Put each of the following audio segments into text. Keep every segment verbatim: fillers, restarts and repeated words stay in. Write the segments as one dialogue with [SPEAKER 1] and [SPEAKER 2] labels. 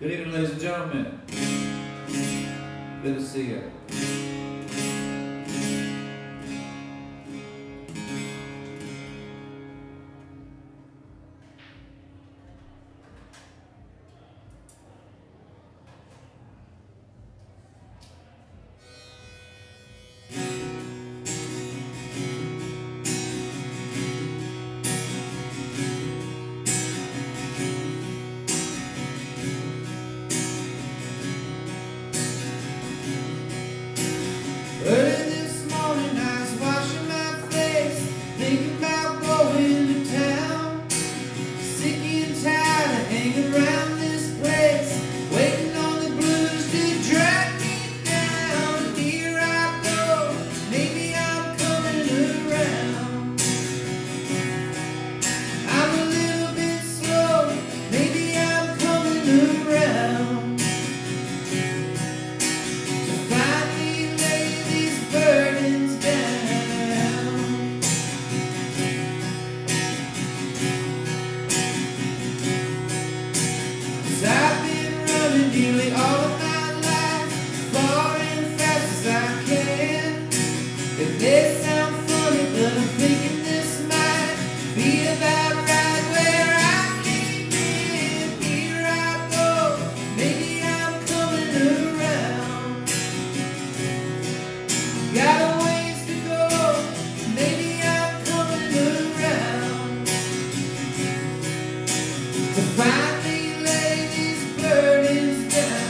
[SPEAKER 1] Good evening, ladies and gentlemen. Good to see you.
[SPEAKER 2] Early this morning I was washing my face, thinking about going to town. Sick and tired of hanging around this place, waiting on the blues to drag me down. And here I go, maybe I'm coming around. I'm a little bit slow, maybe I'm coming around. I've been running nearly all of my life, far and fast as I can. It may sound funny, but I'm thinking this might be about right where I came in. Here I go, maybe I'm coming around. Got a ways to go, maybe I'm coming around. To finally lay these burdens down.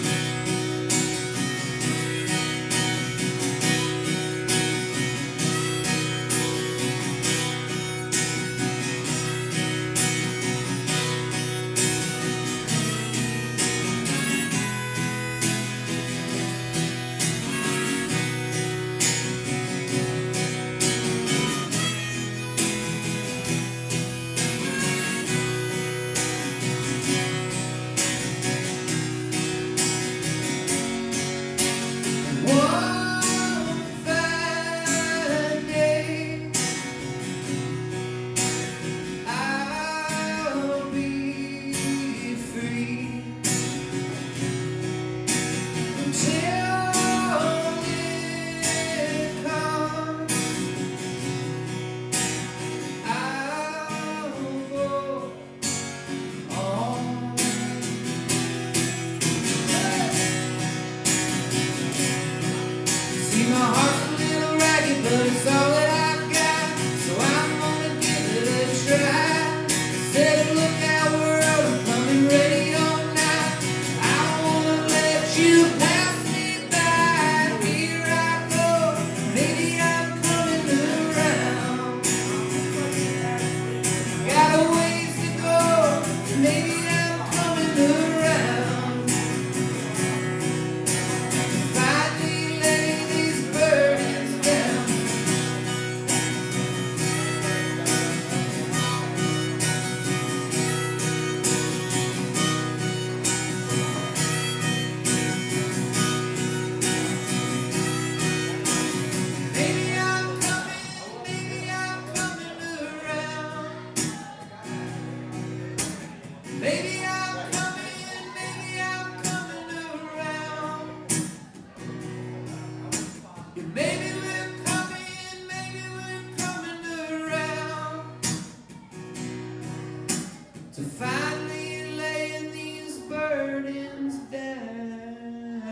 [SPEAKER 2] My heart's a little ragged, but it's all that I've got, so I'm gonna give it a try. Said, look out world, I'm coming ready all night. I don't wanna let you pass me by. Here I go, maybe I'm coming around. Got a ways to go, maybe I'm coming around. Maybe I'm coming, maybe I'm coming around. Yeah, maybe we're coming, maybe we're coming around. To finally laying these burdens down.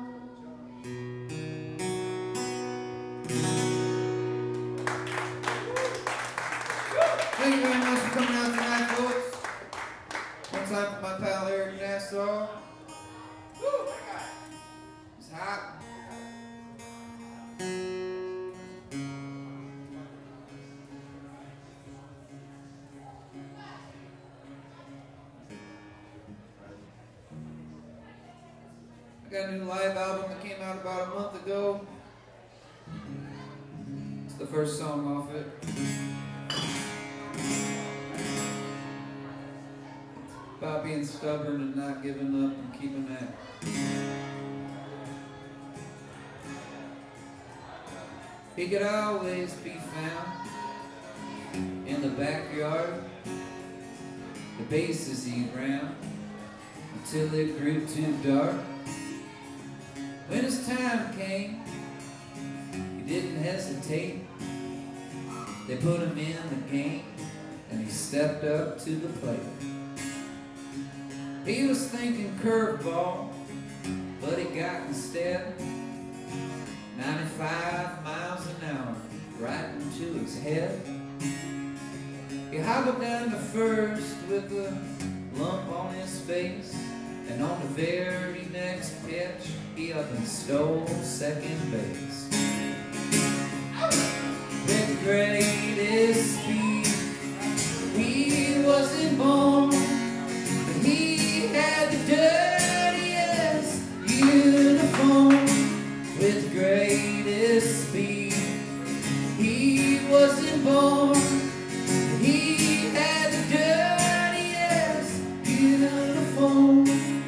[SPEAKER 2] Thank you very much for coming out tonight, folks. One time for my pal Eric Nassau. Woo! It's hot. I got a new live album that came out about a month ago. It's the first song off it. About being stubborn and not giving up and keeping that. He could always be found in the backyard. The bases he ran, until it grew too dark. When his time came, he didn't hesitate. They put him in the game, and he stepped up to the plate. He was thinking curveball, but he got instead ninety-five miles an hour right into his head. He hobbled down to first with a lump on his face, and on the very next pitch, he up and stole second base. With the greatest speed, he wasn't born, but he had the dirtiest uniform. With the greatest speed, he wasn't born, but he had the dirtiest uniform.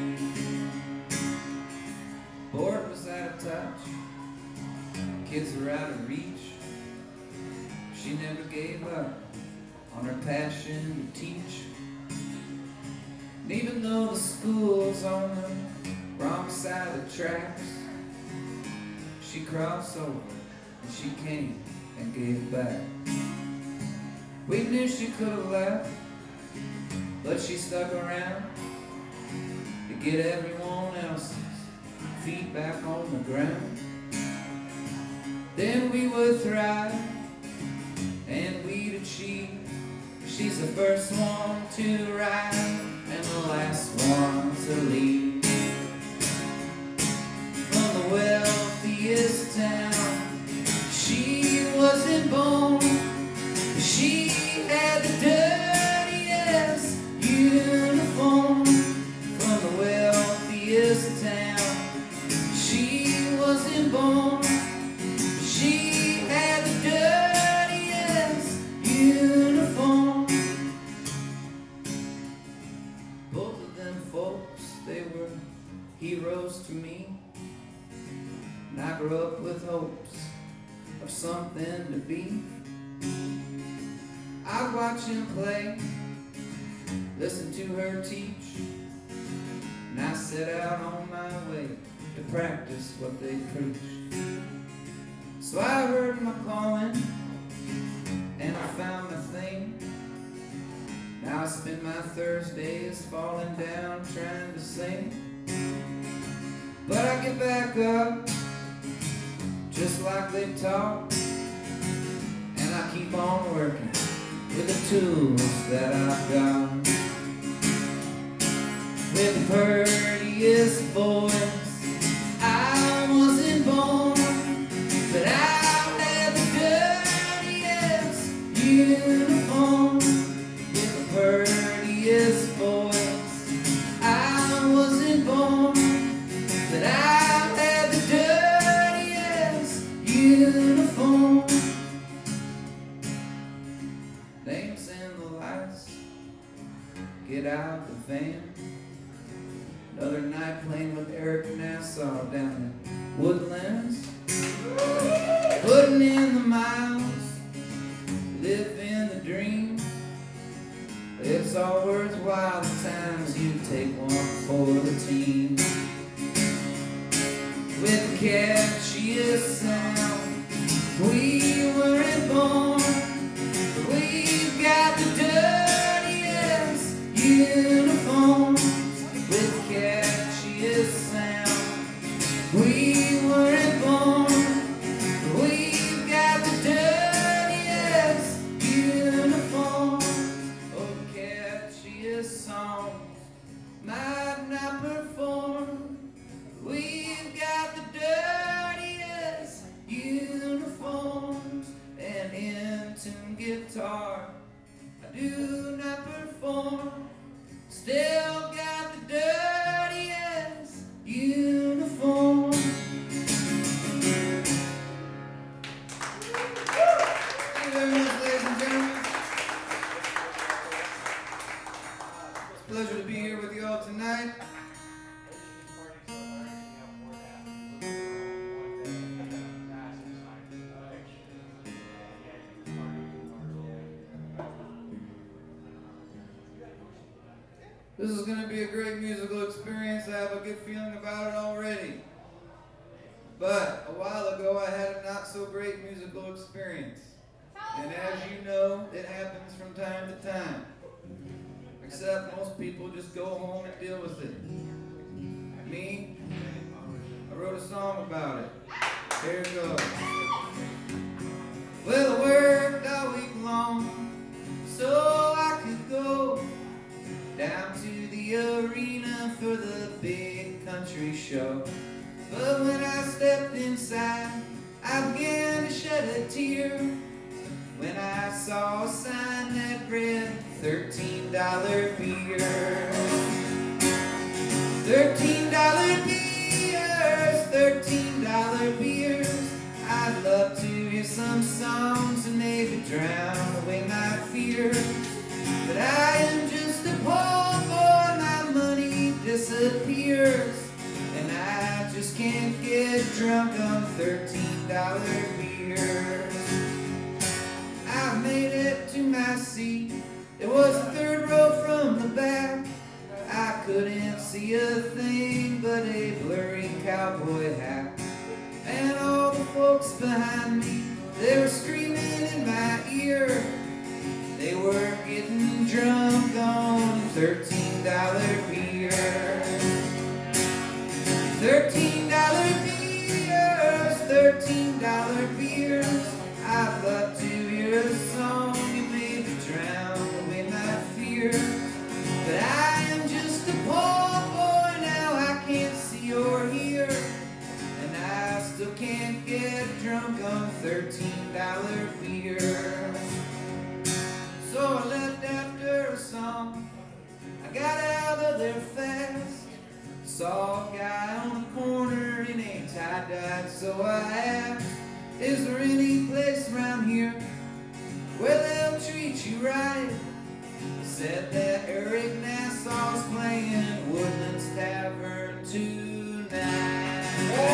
[SPEAKER 2] Board was out of touch, kids were out of reach. She never gave up on her passion to teach. And even though the school's on the wrong side of the tracks, she crossed over and she came and gave back. We knew she could have left, but she stuck around to get everyone else's feet back on the ground. Then we would thrive and we'd achieve. She's the first one to ride and the last one to leave. From the wealthiest town, she wasn't born. She had the dirtiest uniform. From the wealthiest town, she wasn't born. She had the dirtiest uniform. Both of them folks, they were heroes to me. And I grew up with hopes of something to be. I'd watch him play, listen to her teach, and I set out on my way to practice what they preach. So I heard my calling, and I found my thing. Now I spend my Thursdays falling down trying to sing. But I get back up, just like they taught, and I keep on working with the tools that I've got. With the prettiest voice, I wasn't born, but I had the dirtiest uniform. With the prettiest voice, I wasn't born, but I had the dirtiest uniform. Names in the lights, get out the van. Another night playing with Eric Nassau down in Woodlands. Putting in the miles, living the dream. It's all worthwhile the times you take one for the team. With the catchiest sound, we weren't born. We've got the dirtiest uniforms. With the catchiest sound, we weren't born. We've got the dirtiest uniforms. Oh, the catchiest songs might not perform. We've got the dirtiest uniforms. And in-tune guitar, I do not perform. Still got the dirtiest uniform. This is going to be a great musical experience. I have a good feeling about it already. But a while ago I had a not so great musical experience. And as you know, it happens from time to time. Except most people just go home and deal with it. Me, I wrote a song about it. Here it goes. Well, I worked all week long so I could go down to the arena for the big country show. But when I stepped inside, I began to shed a tear when I saw a sign that read thirteen dollar beer. thirteen dollar beers, thirteen dollar beers. I'd love to hear some songs and maybe drown away my fears. But I am just a poor boy, my money disappears. And I just can't get drunk on thirteen dollar beers. I made it to my seat. It was the third row from the back. I couldn't see a thing but a blurry cowboy hat. And all the folks behind me, they were screaming in my ear. They were getting drunk on thirteen dollar beer. thirteen dollar beers, thirteen dollar beers. I'd love to hear a song and maybe drown away my fears. But I am just a poor boy now, I can't see or hear. And I still can't get drunk on thirteen dollar beers. So I left after a song, I got out of there fast. Saw a guy on the corner in a tie-dye, so I asked, is there any place around here where they'll treat you right? He said that Eric Nassau's playing Woodlands Tavern tonight.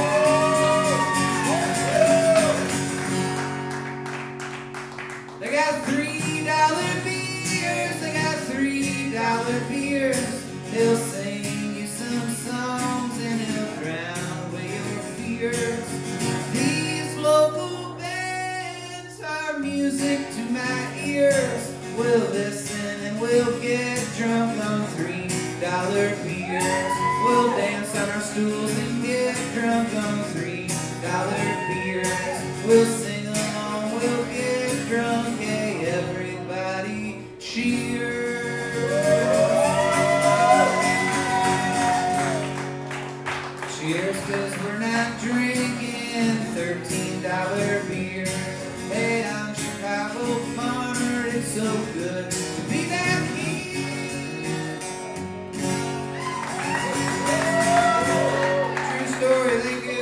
[SPEAKER 2] They got three dollar beers, they got three dollar beers. They'll sing you some songs and they'll drown away your fears. These local bands are music to my ears. We'll listen and we'll get drunk on three dollar beers. We'll dance on our stools and get drunk on three dollar beers. We'll sing along, we'll get drunk, hey everybody cheer. Cheers, cause we're not drinking thirteen dollar beer. Hey, I'm Chicago farmer, it's so good to be back here. True story, thank you.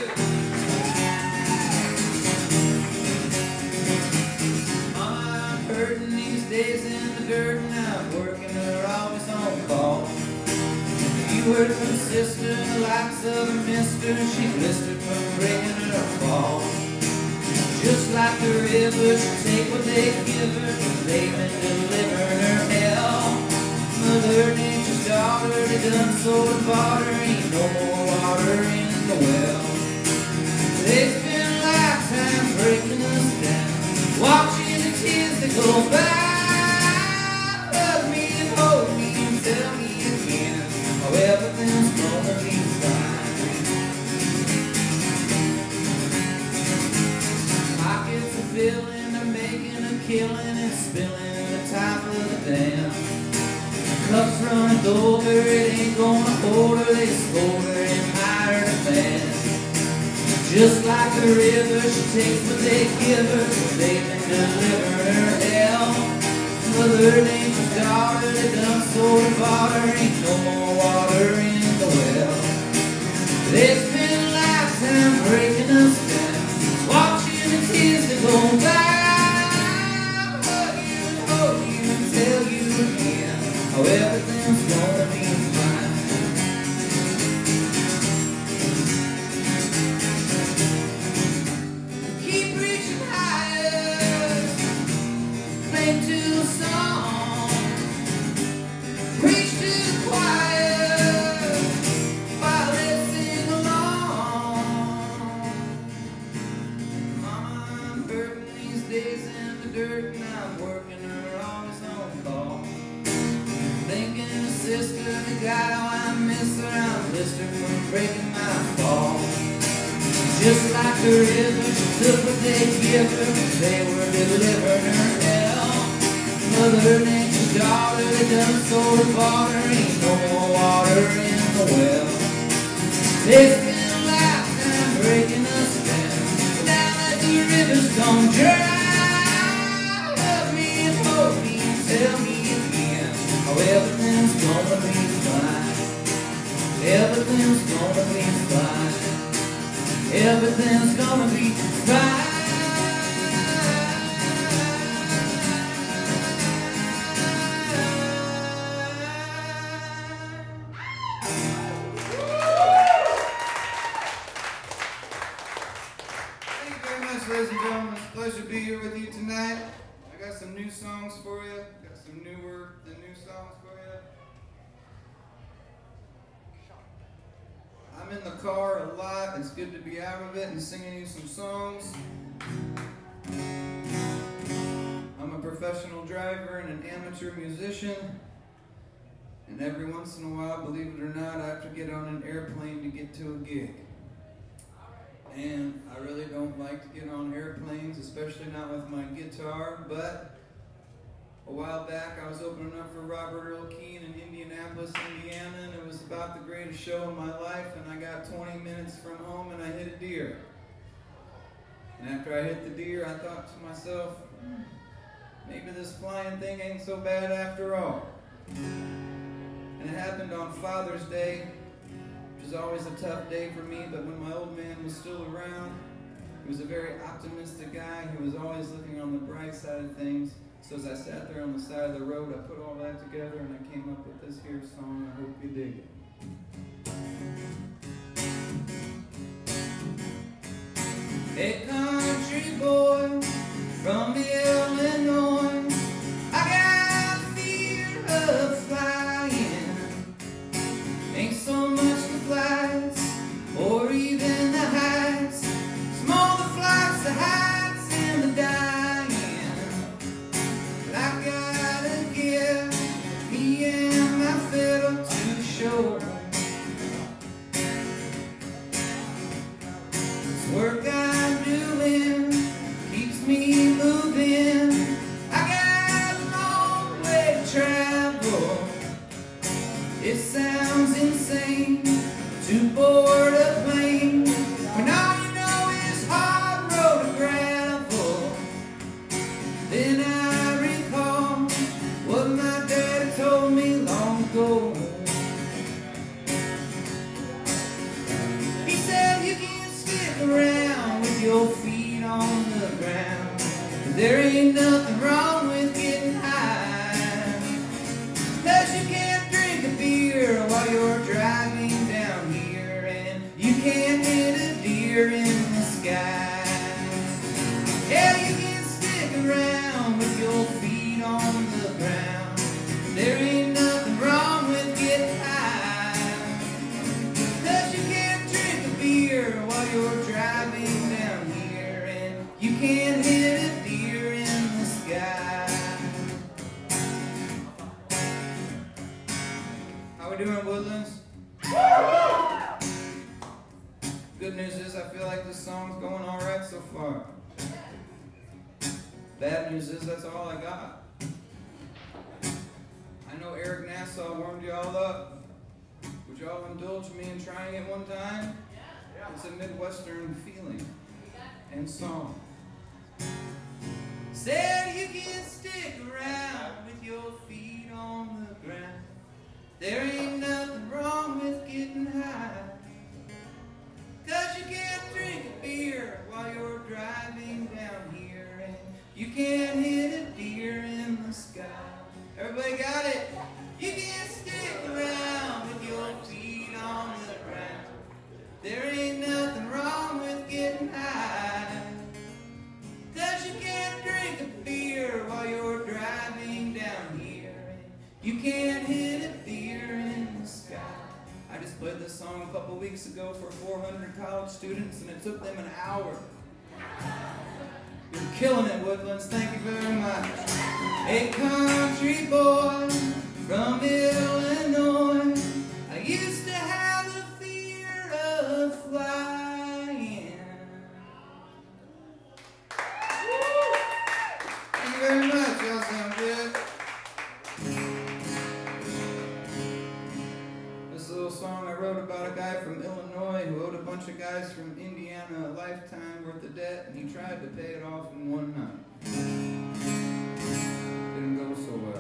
[SPEAKER 2] Mama, I'm hurting these days in the dirt and I'm working her always on call. You heard from sister, the likes of her mister, she blistered from breaking her fall. Just like the river, she take what they give her, cause they've been delivering her hell. Mother Nature's daughter, they done sold and bought her, ain't no more water in the well. They spend a lifetime breaking us down, watching the tears that go by. Hug me and hold me and tell me again, oh, everything's gonna be fine. Pockets are filling, they're making a killing and spilling the top of the dam. Cups running over, it ain't gonna hold her, they scold her and hire her fast. Just like the river, she takes what they give her, they've been delivering her hell. Mother Nature's daughter, they done sold and bought her, ain't no more water in the well. They spend a lifetime breaking us down, watching the tears that go by. Hug you and hold you and tell you again, oh, everything's gonna be fine. Keep reaching higher, cling to the song, preach to the choir. Just like the river, she took what they give her. They were delivering her hell. Mother Nature's daughter, they done sold her water. Ain't no more water in the well. They spend a lifetime breaking us down. Now that the river's gone dry, love me and hold me and tell me again how everything's gonna be fine. Everything's gonna be fine. Everything's gonna be fine.
[SPEAKER 1] Thank you very much, ladies and gentlemen. It's a pleasure to be here with you tonight. I got some new songs for you. Got some newer than new songs for you. I'm in the car a lot. It's good to be out of it and singing you some songs. I'm a professional driver and an amateur musician. And every once in a while, believe it or not, I have to get on an airplane to get to a gig. And I really don't like to get on airplanes, especially not with my guitar, but a while back I was opening up for Robert Earl Keen in Indianapolis, Indiana, and it was about the greatest show in my life, and I got twenty minutes from home and I hit a deer. And after I hit the deer, I thought to myself, maybe this flying thing ain't so bad after all. And it happened on Father's Day, which is always a tough day for me, but when my old man was still around, he was a very optimistic guy. He was always looking on the bright side of things. So as I sat there on the side of the road, I put all that together and I came up with this here song. I hope you dig it.
[SPEAKER 2] Hey, country boy from Illinois, I got fear of flying. Ain't so much the flights or even the heights. Some more the flights, the heights, and the dying. But I gotta give me and my fiddle to show. This work I'm doing keeps me moving. I got a long way to travel. It sounds insane to board a plane when all you know is hard road and gravel. Then I recall what my daddy told me long ago. He said you can't stick around with your feet on the ground. There ain't nothing wrong with getting high, 'cause you can't drink a beer while you're driving down here, and you can't hit a deer in the sky. Yeah, you can stick around with your feet on the ground. There ain't nothing wrong with getting high, 'cause you can't drink a beer while you're driving down here, and you can't hit a deer in the sky.
[SPEAKER 1] How we doing, Woodlands? Good news is I feel like this song's going all right so far. Bad news is that's all I got. I know Eric Nassau warmed you all up. Would y'all indulge me in trying it one time? It's a Midwestern feeling and song.
[SPEAKER 2] Said you can stick around with your feet on the ground. There ain't nothing wrong with getting high, 'cause you can't drink a beer while you're driving down here, and you can't hit a deer in the sky. Everybody got it? You can't stick around with your feet on the ground. There ain't nothing wrong with getting high, 'cause you can't drink a beer while you're driving down here, and you can't hit a deer in the sky. I just played this song a couple weeks ago for four hundred college students, and it took them an hour. You're killing it, Woodlands. Thank you very much. A country boy from Illinois, I used to have a fear of flying.
[SPEAKER 1] guys from Indiana a lifetime worth of debt, and he tried to pay it off in one night. Didn't go so well.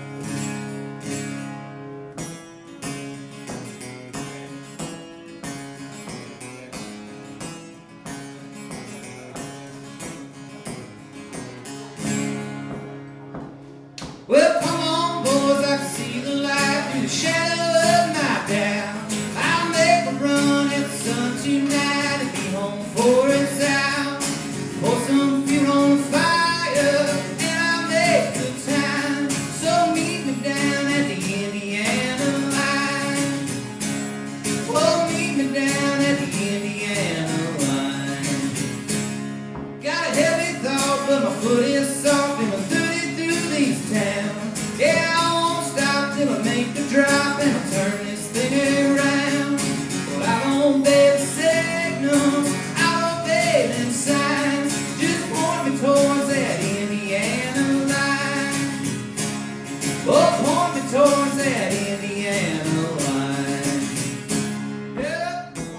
[SPEAKER 2] Well, come on, boys, I can see the light through the shadow of my down. I'll make a run at the sun tonight and be home for it's out. Pour some fuel on the fire and I'll make good time. So meet me down at the Indiana line. Oh, meet me down at the Indiana line. Got a heavy thought, but my foot is soft and my thirty through these towns. Yeah, I won't stop till I make the drop and I'll turn this thing around. Well, I won't obey the signals, I'll obey them signs. Just point me towards that Indiana line. Oh, point me towards that Indiana line. Yeah.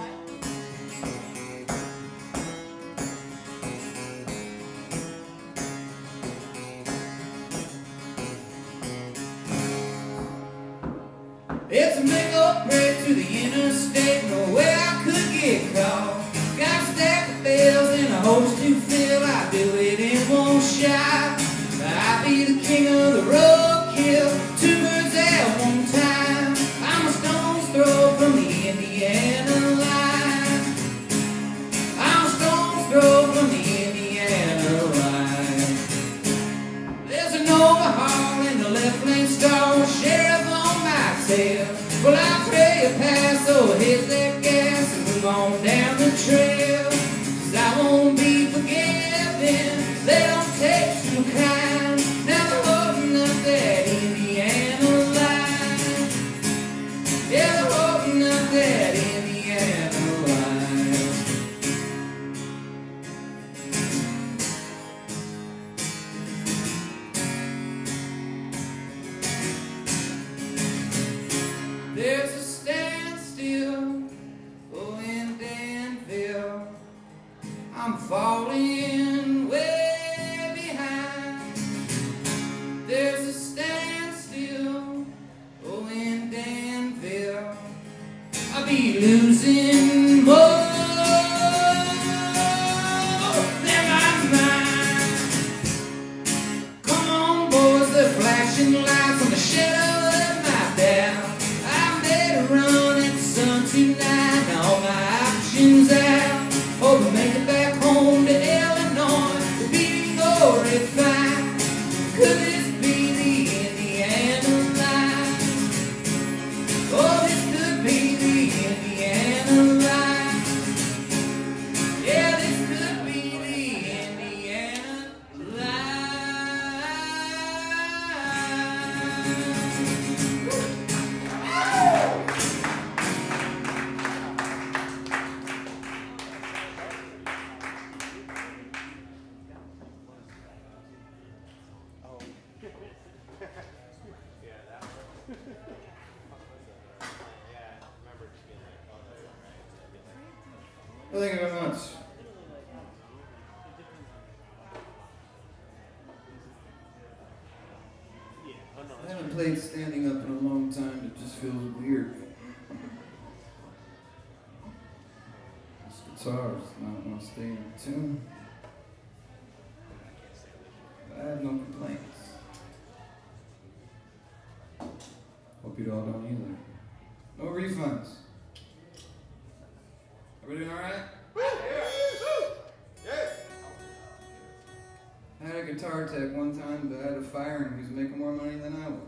[SPEAKER 2] It's a big old break to the interstate, no way I could get caught. Got a stack of bills and a hose to fill, I do it in one shot. I be the king of the roadkill, two birds at one time. I'm a stone's throw from the Indiana line. I'm a stone's throw from the Indiana line. There's an overhaul in the left lane stall, sheriff on my tail. Well, I pray you pass, so hit that gas and move on down the trail. 'Cause I won't be forgiven, they don't take too kind. Now they're holding up that Indiana line. Yeah, they're holding up that Indiana line. There's a standstill, oh, in Danville. I'm falling way behind. There's a standstill, oh, in Danville. I'll be losing more than my mind. Come on, boys, the flashing lights on the shadow of my down. Run at the sun tonight, now all my options out. Hope to make it back home to Illinois, to be glorified. Could this be the Indiana line? Oh, this could be the Indiana line. Yeah, this could be the Indiana line.
[SPEAKER 1] Well, thank you very much. I haven't played standing up in a long time. It just feels weird. This guitar is not want to stay in tune. I have no complaints. Hope you all don't either. No refunds. Everybody doing all right? I had a guitar tech one time that had a fire and he was making more money than I was.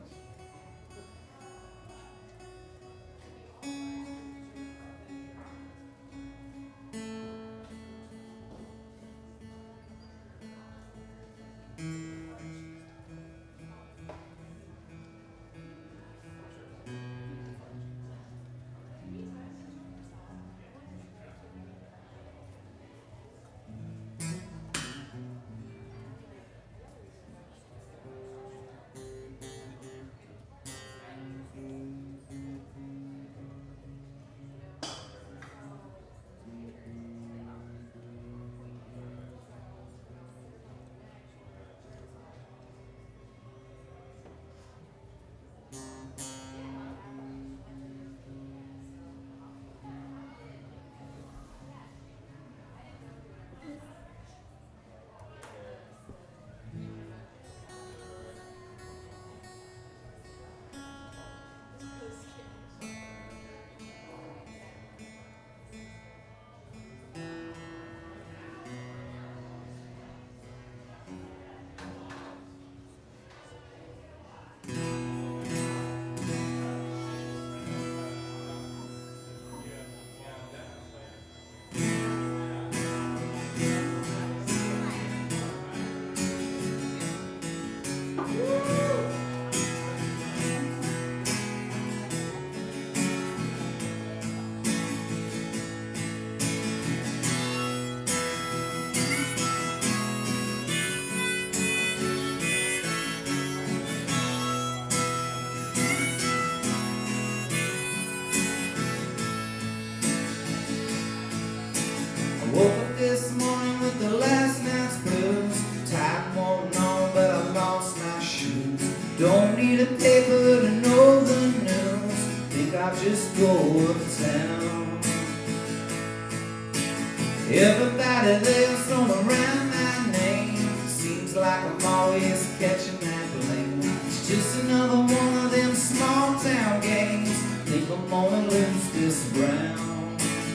[SPEAKER 2] Everybody there's thrown around my name. Seems like I'm always catching that blame. It's just another one of them small town games. Think I'm gonna lose this round.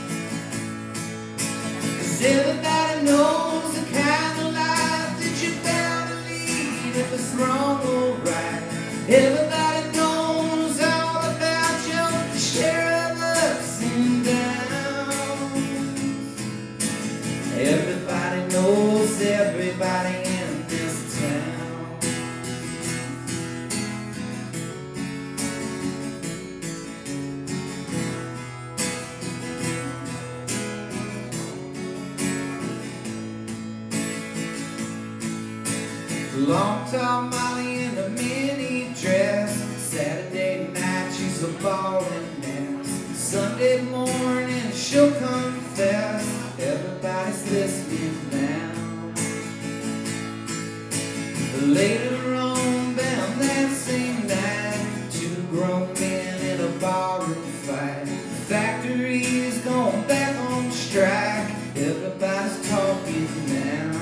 [SPEAKER 2] Cause everybody knows the kind of life that you're bound to lead, if it's wrong or right. Everybody knows all about your share of ups and downs. Everybody knows everybody in this town. Long tall Molly in a mini dress. Saturday night she's a ballin' mess. Sunday morning she'll confess. Everybody's listening now. But later on, bound that same night, two grown men in a barroom fight. The factory's gone back on strike. Everybody's talking now.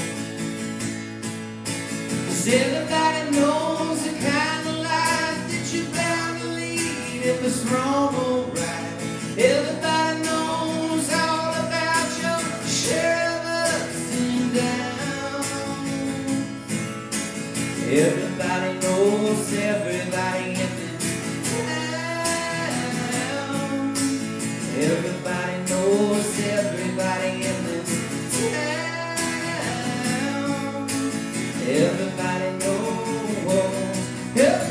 [SPEAKER 2] Cause everybody knows the kind of life that you're bound to lead, if it's wrong or right. Everybody knows all about your share of ups and downs. Everybody knows everybody in this town. Everybody knows everybody in this town. Everybody knows. Yep.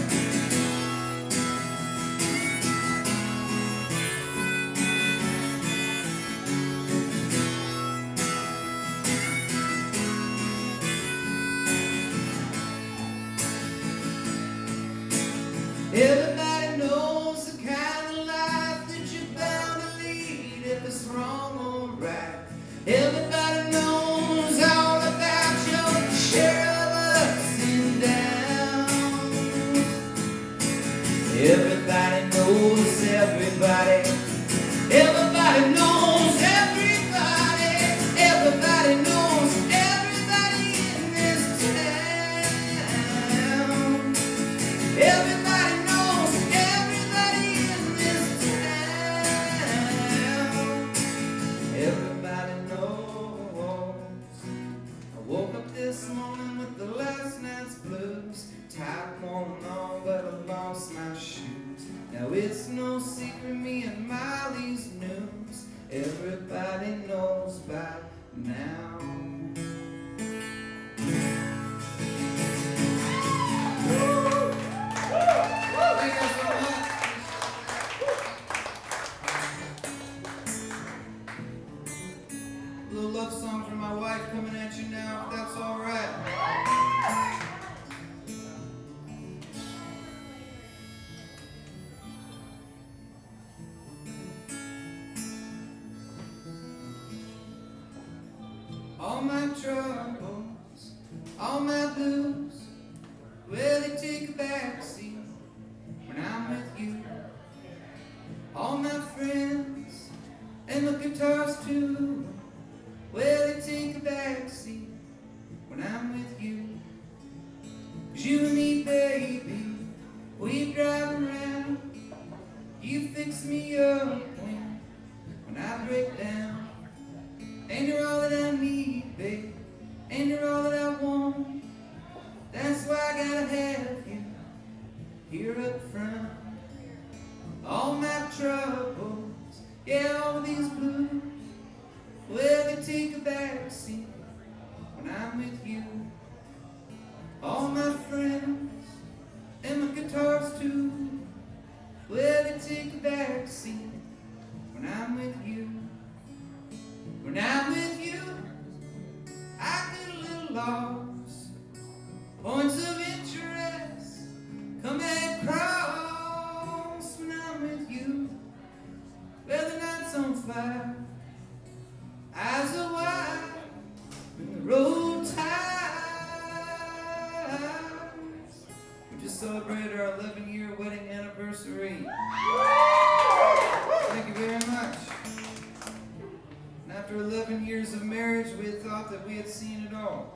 [SPEAKER 2] Everybody knows the kind of life that you're bound to lead, if it's wrong or right. Everybody knows all about your share of ups and downs. Everybody knows everybody. Everybody knows everybody. Everybody knows everybody in this town. Everybody knows everybody in this town. Everybody knows. I woke up this morning with the last night's blues. Tired going on, but I lost my shoes. Now it's no secret, me and Miley's news. Everybody knows by now.
[SPEAKER 1] Thank you so much. A little love song for my wife coming at you now, if that's all right. All my troubles, all my blues, well, they take a backseat when I'm with you. All my friends and the guitars too, well, they take a backseat when I'm with you. Cause you and me, baby, we drive around. You fix me up when, when I break down. And you're all that I need, babe, and you're all that I want. That's why I gotta have you here up front. All my troubles, yeah, all these blues, well, they take a backseat when I'm with you. All my friends and my guitars too, well, they take a backseat when I'm with you. When I'm with you, I get a little lost. Points of interest come across. When I'm with you, well, the night's on fire. Eyes are wide, and the road times. We just celebrated our eleven year wedding anniversary. Thank you very much. And after eleven years of marriage, we had thought that we had seen it all.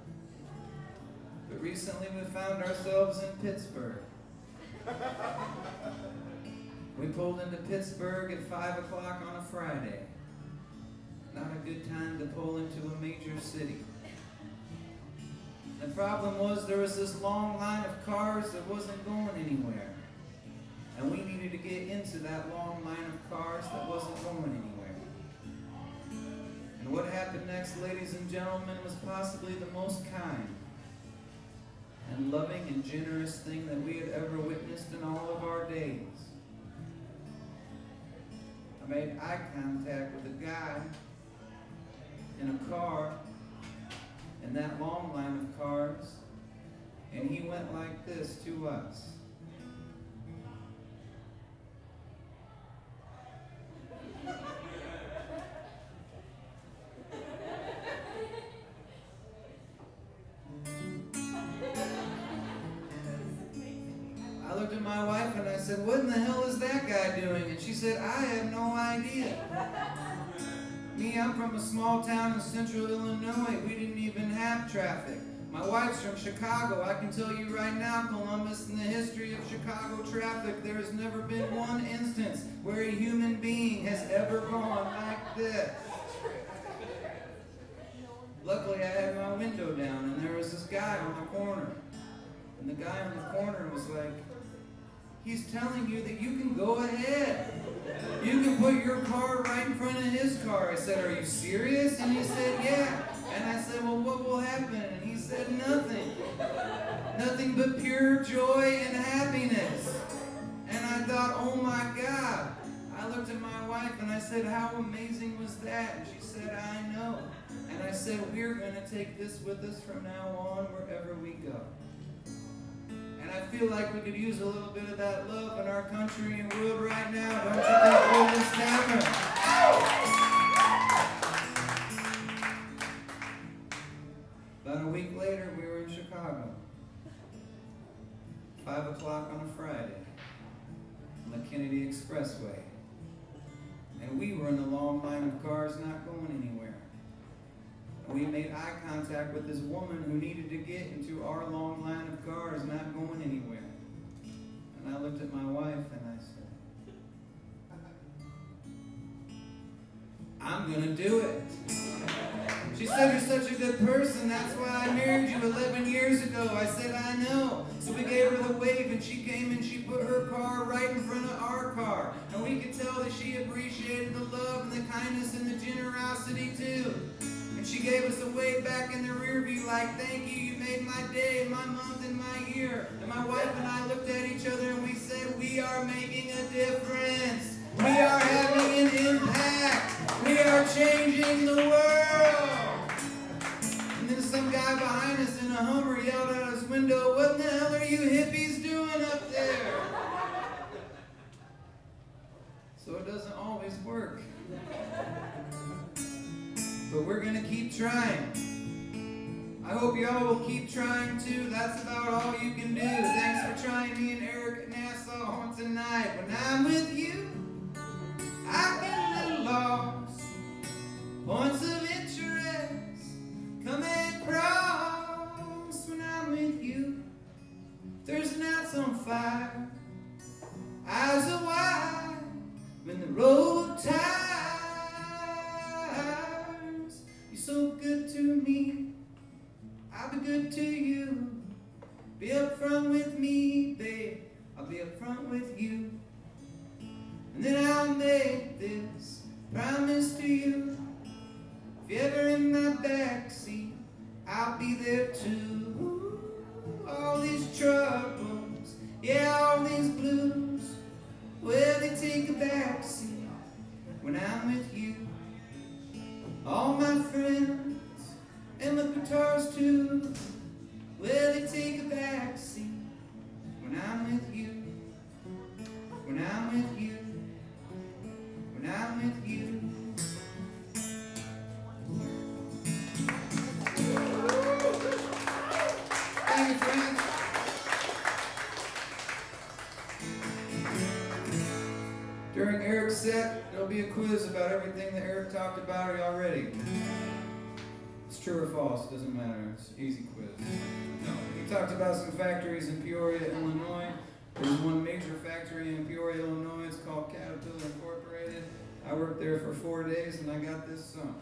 [SPEAKER 1] But recently we found ourselves in Pittsburgh. We pulled into Pittsburgh at five o'clock on a Friday. Not a good time to pull into a major city. The problem was there was this long line of cars that wasn't going anywhere. And we needed to get into that long line of cars that wasn't going anywhere. And what happened next, ladies and gentlemen, was possibly the most kind and loving and generous thing that we had ever witnessed in all of our days. I made eye contact with a guy in a car in that long line of cars, and he went like this to us. I looked at my wife and I said, "What in the hell is that guy doing?" And she said, "I have no idea." Me, I'm from a small town in central Illinois. We didn't even have traffic. My wife's from Chicago. I can tell you right now, Columbus, in the history of Chicago traffic, there has never been one instance where a human being has ever gone like this. Luckily, I had my window down, and there was this guy on the corner. And the guy on the corner was like, "He's telling you that you can go ahead. You can put your car right in front of his car." I said, "Are you serious?" And he said, "Yeah." And I said, "Well, what will happen?" And he said, "Nothing. Nothing but pure joy and happiness." And I thought, oh my God. I looked at my wife and I said, "How amazing was that?" And she said, "I know." And I said, "We're going to take this with us from now on wherever we go." And I feel like we could use a little bit of that love in our country and world right now. Don't you think, Woodlands Tavern? About a week later, we were in Chicago. Five o'clock on a Friday on the Kennedy Expressway. And we were in the long line of cars not going anywhere. We made eye contact with this woman who needed to get into our long line of cars not going anywhere. And I looked at my wife and I said, "I'm going to do it." She said, "You're such a good person. That's why I married you eleven years ago." I said, "I know." So we gave her the wave and she came and she put her car right in front of our car. And we could tell that she appreciated the love and the kindness and the generosity too. And she gave us a wave back in the rear view like, "Thank you, you made my day, my month, and my year." And my wife and I looked at each other and we said, "We are making a difference. We are having an impact. We are changing the world." And then some guy behind us in a Hummer yelled out his window, "What in the hell are you hippies doing up there?" So it doesn't always work. But we're going to keep trying. I hope y'all will keep trying too. That's about all you can do. Thanks for trying me and Eric at Nassau on tonight. When I'm with you, I get a little lost. Points of interest come across. When I'm with you, Thursday night's on fire. Eyes are wide when the road tires. So good to me, I'll be good to you. Be up front with me, babe, I'll be up front with you. And then I'll make this promise to you. If you're ever in my backseat, I'll be there too. All these troubles, yeah, all these blues, well, they take a backseat when I'm with you. All my friends and my guitars too, well, they take a backseat when I'm with you. When I'm with you. When I'm with you. Thank you, friends. During Eric's set, there'll be be a quiz about everything that Eric talked about. Are y'all ready? It's true or false, doesn't matter. It's an easy quiz. No. He talked about some factories in Peoria, Illinois. There's one major factory in Peoria, Illinois. It's called Caterpillar Incorporated. I worked there for four days and I got this song.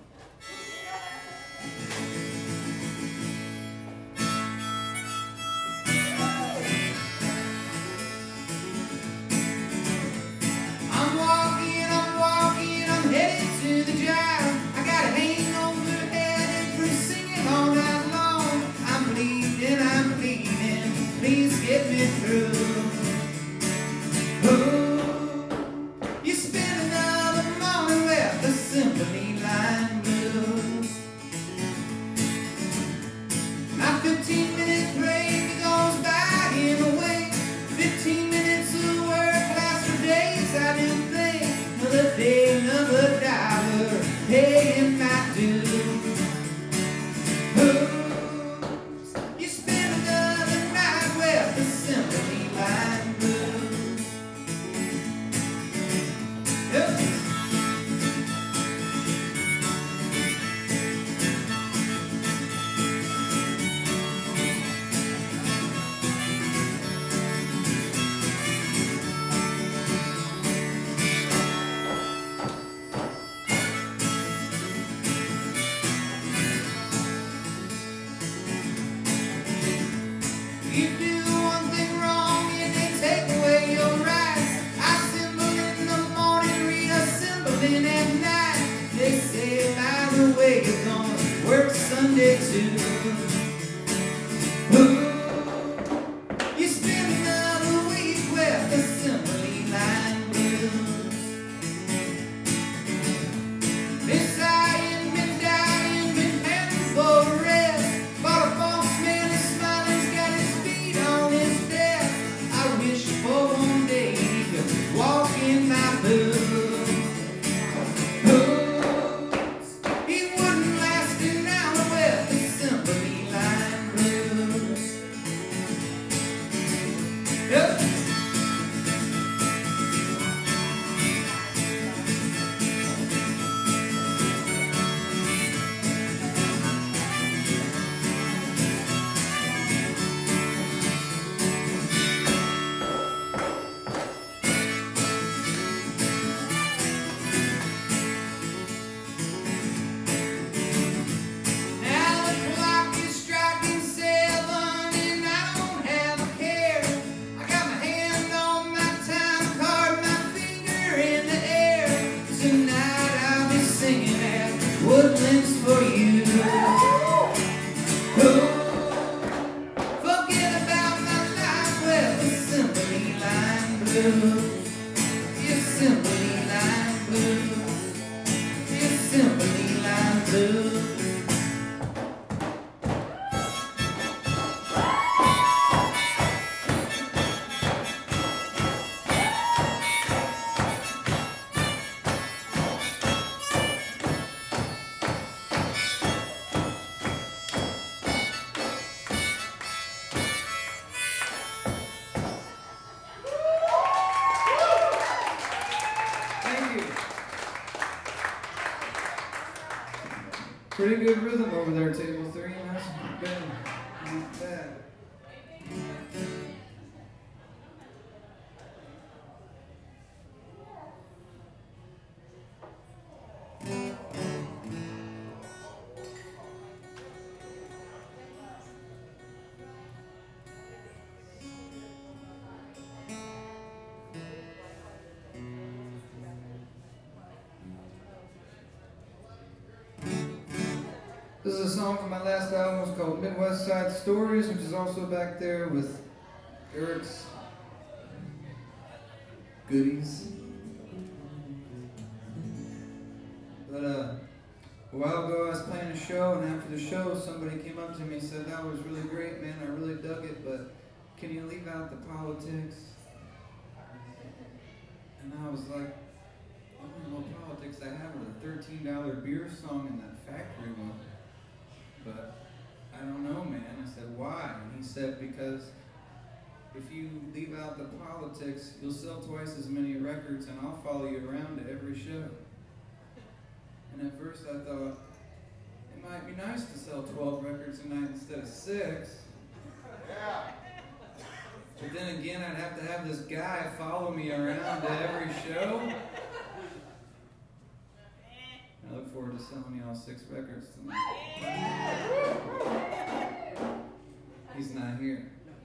[SPEAKER 2] I'm walking, I'm walking, I'm headed to the job. I got a hangover headed for singing all night long. I'm bleeding, I'm bleeding, please get me through. Ooh, you spend another morning with the symphony line blues. My fifteen minute break goes by in a way. Fifteen minutes of work lasts for days. I do think another day, another dollar, paying my dues. Ooh, you spend another night with the symphony line blues. Yep. You do one thing wrong and they take away your rights. I symbol in the morning, read a symbol in at night. They say by the way you're gonna work Sunday too. Ooh, you spend another week with the symphony line blues. Been sighing, been dying, been panting for a rest. Bought a false man is smiling, he's got his feet on his desk. I wish for one day he could walk in my boots. He wouldn't last an hour with the symphony line blues. Yep. Now the clock is striking seven and I don't have a care. I got my hand on my time card, my finger in the air. Tonight I'll be singing at Woodlands for you. Ooh, forget about my life with the symphony line blues. Your symphony line blues. Your symphony line blues.
[SPEAKER 1] Thank you. Pretty good rhythm over there, table three. That's not bad. Not bad. This is a song from my last album. It's called Midwest Side Stories, which is also back there with Eric's goodies. But uh, a while ago I was playing a show, and after the show somebody came up to me and said, "That was really great, man. I really dug it, but can you leave out the politics?" And I was like, I don't know what politics I have with a thirteen dollar beer song in that factory one. But I don't know, man. I said, why? And he said, because if you leave out the politics, you'll sell twice as many records, and I'll follow you around to every show. And at first I thought, it might be nice to sell twelve records a night instead of six.
[SPEAKER 2] Yeah.
[SPEAKER 1] But then again, I'd have to have this guy follow me around to every show. I look forward to selling y'all six records tonight. He's not here.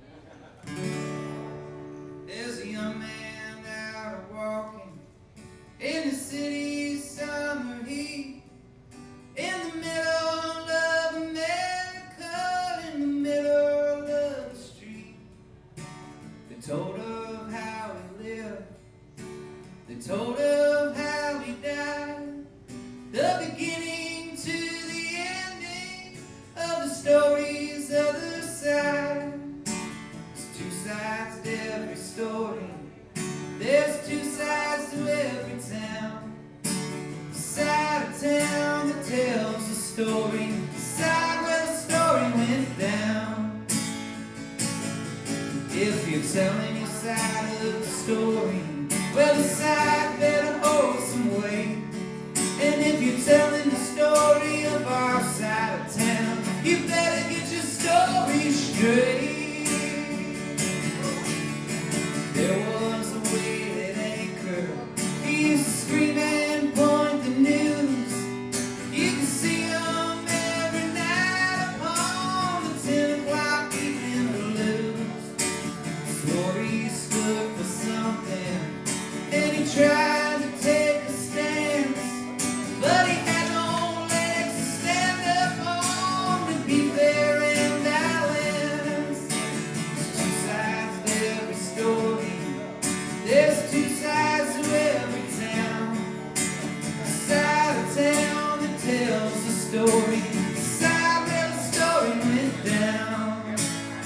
[SPEAKER 1] There's a young man out walking in the city's summer heat, in the middle of America, in the middle of the street. They told of how he lived, they told of how he died, the beginning to the ending of the story's other side. There's two sides to every story, there's two sides to every town. The side of town that tells the story, the side where the story went down. If you're telling your side of the story, well, the side better hold some weight. And if you're telling the story of our side of town, you better get your story straight. There was a weighted anchor, he used to scream and point the news. You can see him every night upon the ten o'clock evening blues. Swore he stood for something, and he tried to take a stance, but he had no legs to stand up on to be fair and balanced. There's two sides to every story, there's two sides to every town. The side of town that tells the story, the side where the story went down.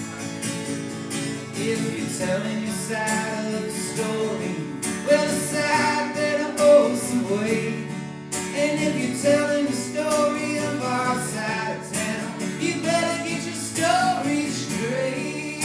[SPEAKER 1] If you're telling your side of the story, well, the side better hold some weight. And if you're telling the story of our side of town, you better get your story straight.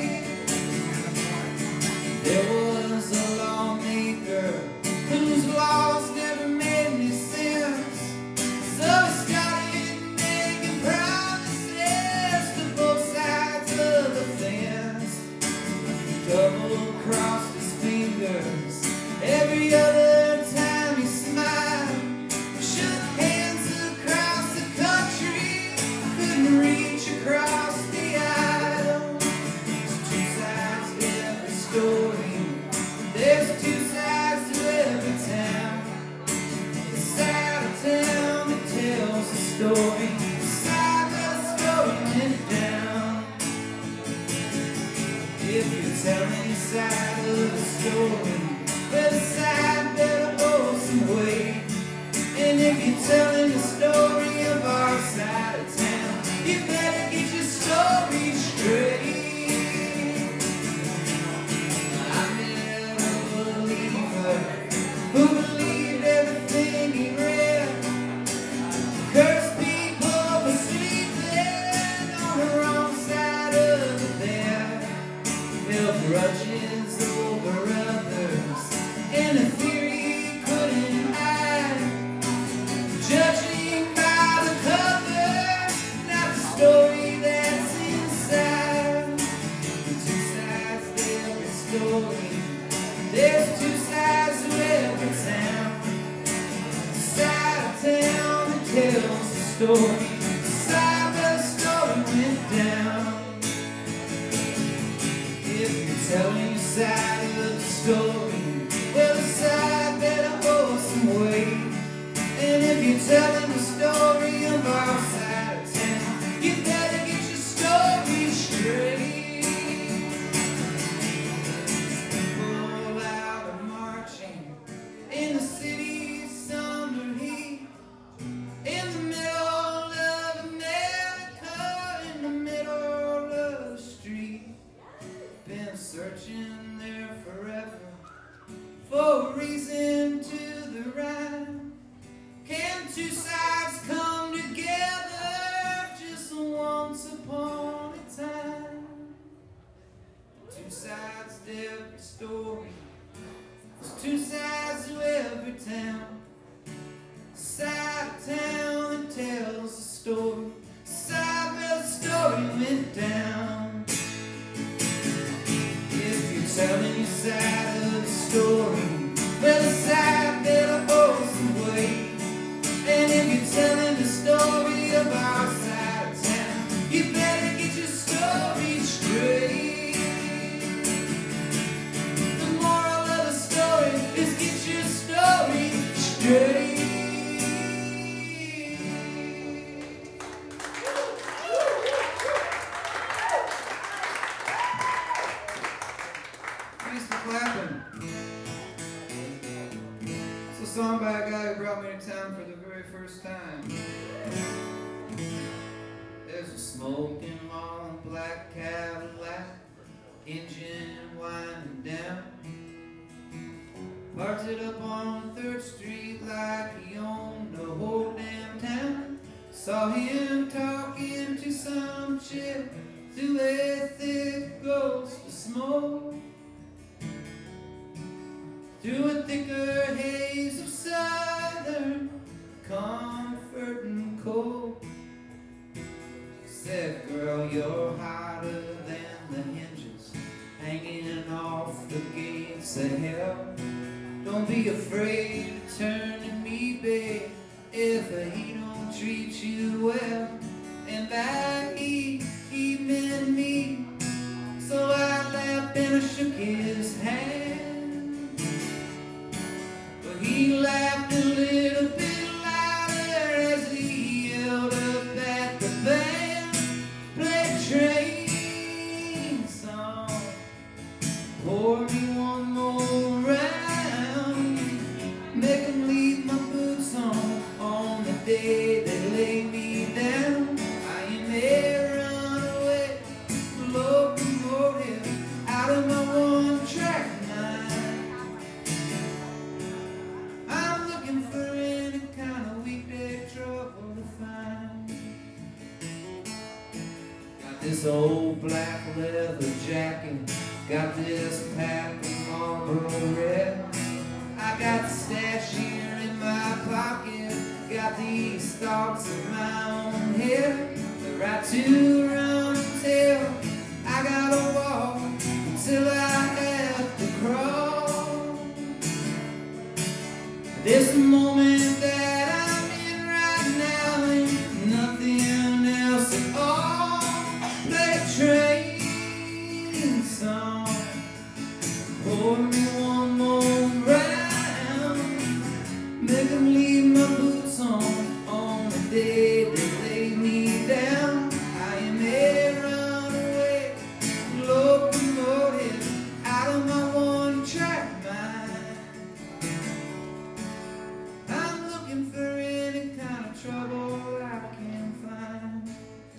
[SPEAKER 1] There was a lawmaker whose laws never made any sense, so he started making promises to both sides of the fence. Double crossed his fingers every other time he smiled, shook hands across the country, couldn't reach across the aisle. There's two sides to every story, there's two sides to every town. The side of town that tells the story, the side where the story went down. If you're telling your side of the story, well, the side better hold some weight. And if you're telling the story of our side of town, you better get your story straight. I met a believer who believed everything he read, cursed people for sleeping on the wrong side of the bed, held grudges over others, and a theory he couldn't hide, judging by the cover, not the story that's inside. Two sides to every story, there's two sides to every town. The side of town that tells the story, the side where the story went down. If you're telling your side of the story, well, the side better hold some weight. And if you're telling the story of our side of town, you better get your story straight. People out and marching in the city's summer heat, in the middle of Saw him talking to some chick through a thick ghost of smoke, through a thicker haze of southern comfort and cold. She said, girl, you're harder than the hinges hanging off the gates of hell. Don't be afraid to turn to me, babe, if he don't treat you well. And by he, he meant me, so I laughed and I shook his hand. But he laughed a little bit louder as he yelled up at the band, play train song, pour me one more round, make him leave my boots on on the day they lay me down. I am a runaway locomotive out of my one-track mind. I'm looking for any kind of weekday trouble to find. Got this old black leather jacket, got this pack of Marlboro Red, I got the stash here in my pocket, got these thoughts in my own head. The right to run and tell, I gotta walk until I have to crawl. This moment that I'm in right now ain't nothing else at all. Play train song, pour me one more round, make them leave my boots on on the day they lay me down. I am a runaway locomotive out of my one-track mind. I'm looking for any kind of trouble I can find.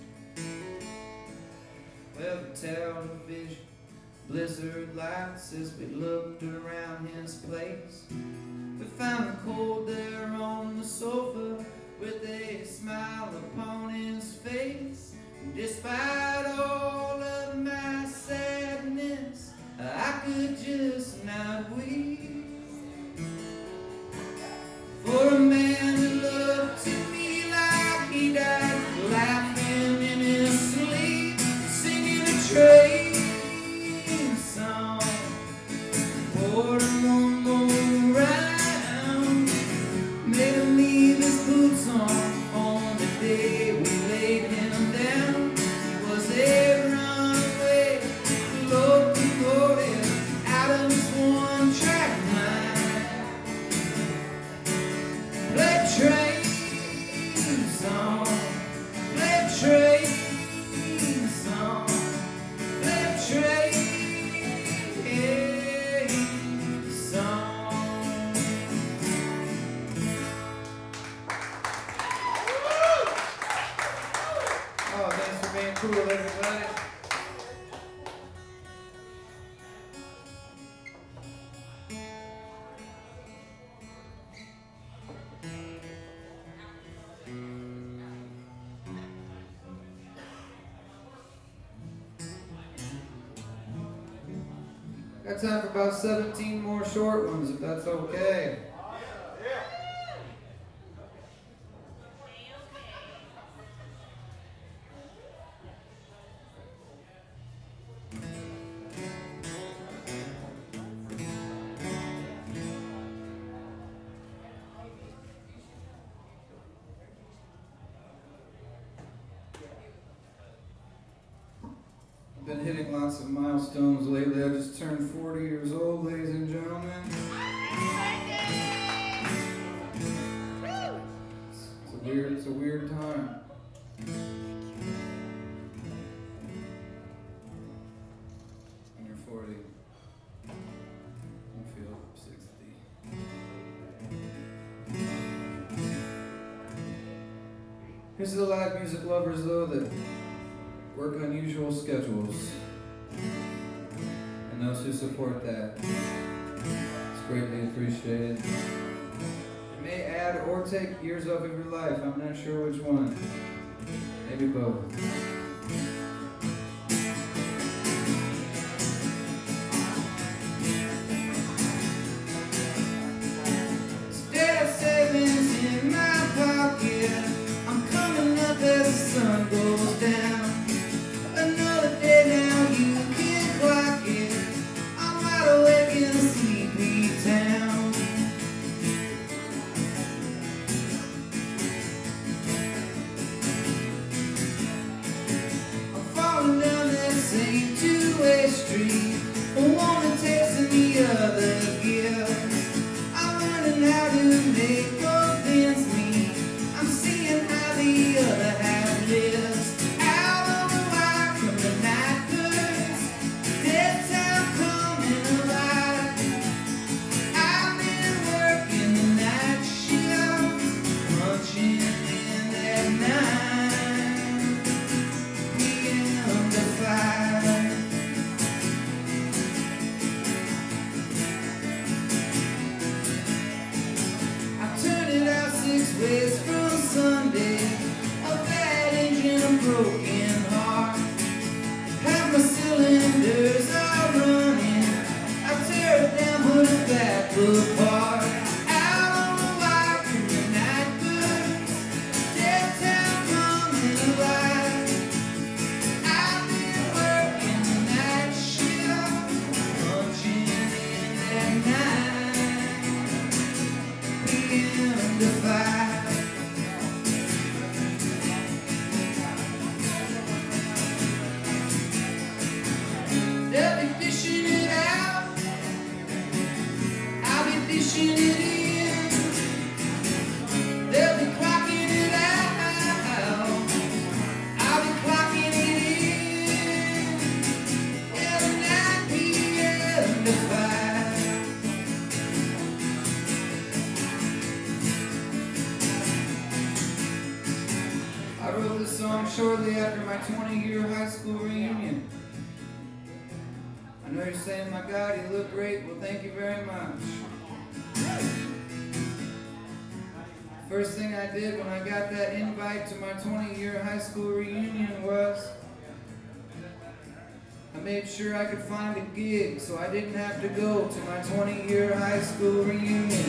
[SPEAKER 1] Well, the television blizzard lights as we looked around his place. We found him cold there on the sofa with a smile upon his face. And despite all of my sadness, I could just not weep. For a man who looked to me like he died, laughing in his sleep, singing a train song, poured him one more round, made him leave his boots on on the day we laid him down. He was a runaway locomotive out of his one-track mind. Play train song, play train song, play train song. Oh, thanks for being cool, everybody. Got time for about seventeen more short ones, if that's okay. Been hitting lots of milestones lately. I just turned forty years old, ladies and gentlemen. It's a weird, it's a weird time. When you're forty, you feel sixty. Here's to the live music lovers, though, that work unusual schedules, and those who support that. It's greatly appreciated. It may add add or take years off of your life. I'm not sure which one. Maybe both. Instead of savings in my pocket, I'm coming up as the sun goes down. Another day now, you can't clock it. I'm wide awake in a sleepy town. I'm falling down that same two-way street. A woman tasting the other gift. I'm learning how to make both ends meet. I'm seeing how the other half lives. Out on the wire from the night birds, dead town coming alive. I've been working the night shift, punching in at nine p m to five. I turned it out six ways from Sunday. A bad engine, a broken heart. Half my cylinders are running. I tear it down, put it back apart. Out on the wire from the night birds, dead town coming alive. I've been working the night shift, punching in at nine p m to five. They'll be dishing it out, I'll be dishing it in. They'll be clocking it out, I'll be clocking it in. Every nine p m to five. I wrote this song shortly after my twenty-year high school reunion. I know you're saying, my God, you look great. Well, thank you very much. First thing I did when I got that invite to my twenty-year high school reunion was I made sure I could find a gig so I didn't have to go to my twenty-year high school reunion.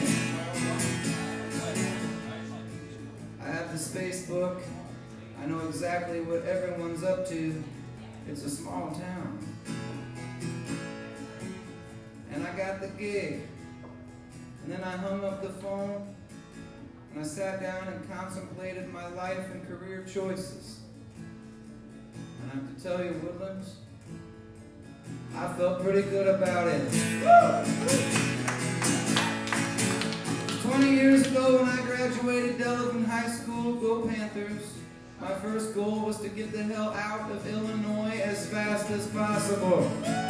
[SPEAKER 1] I have the space book. I know exactly what everyone's up to. It's a small town. And I got the gig. And then I hung up the phone and I sat down and contemplated my life and career choices. And I have to tell you, Woodlands, I felt pretty good about it. Twenty years ago when I graduated Delavan High School, go Panthers, my first goal was to get the hell out of Illinois as fast as possible.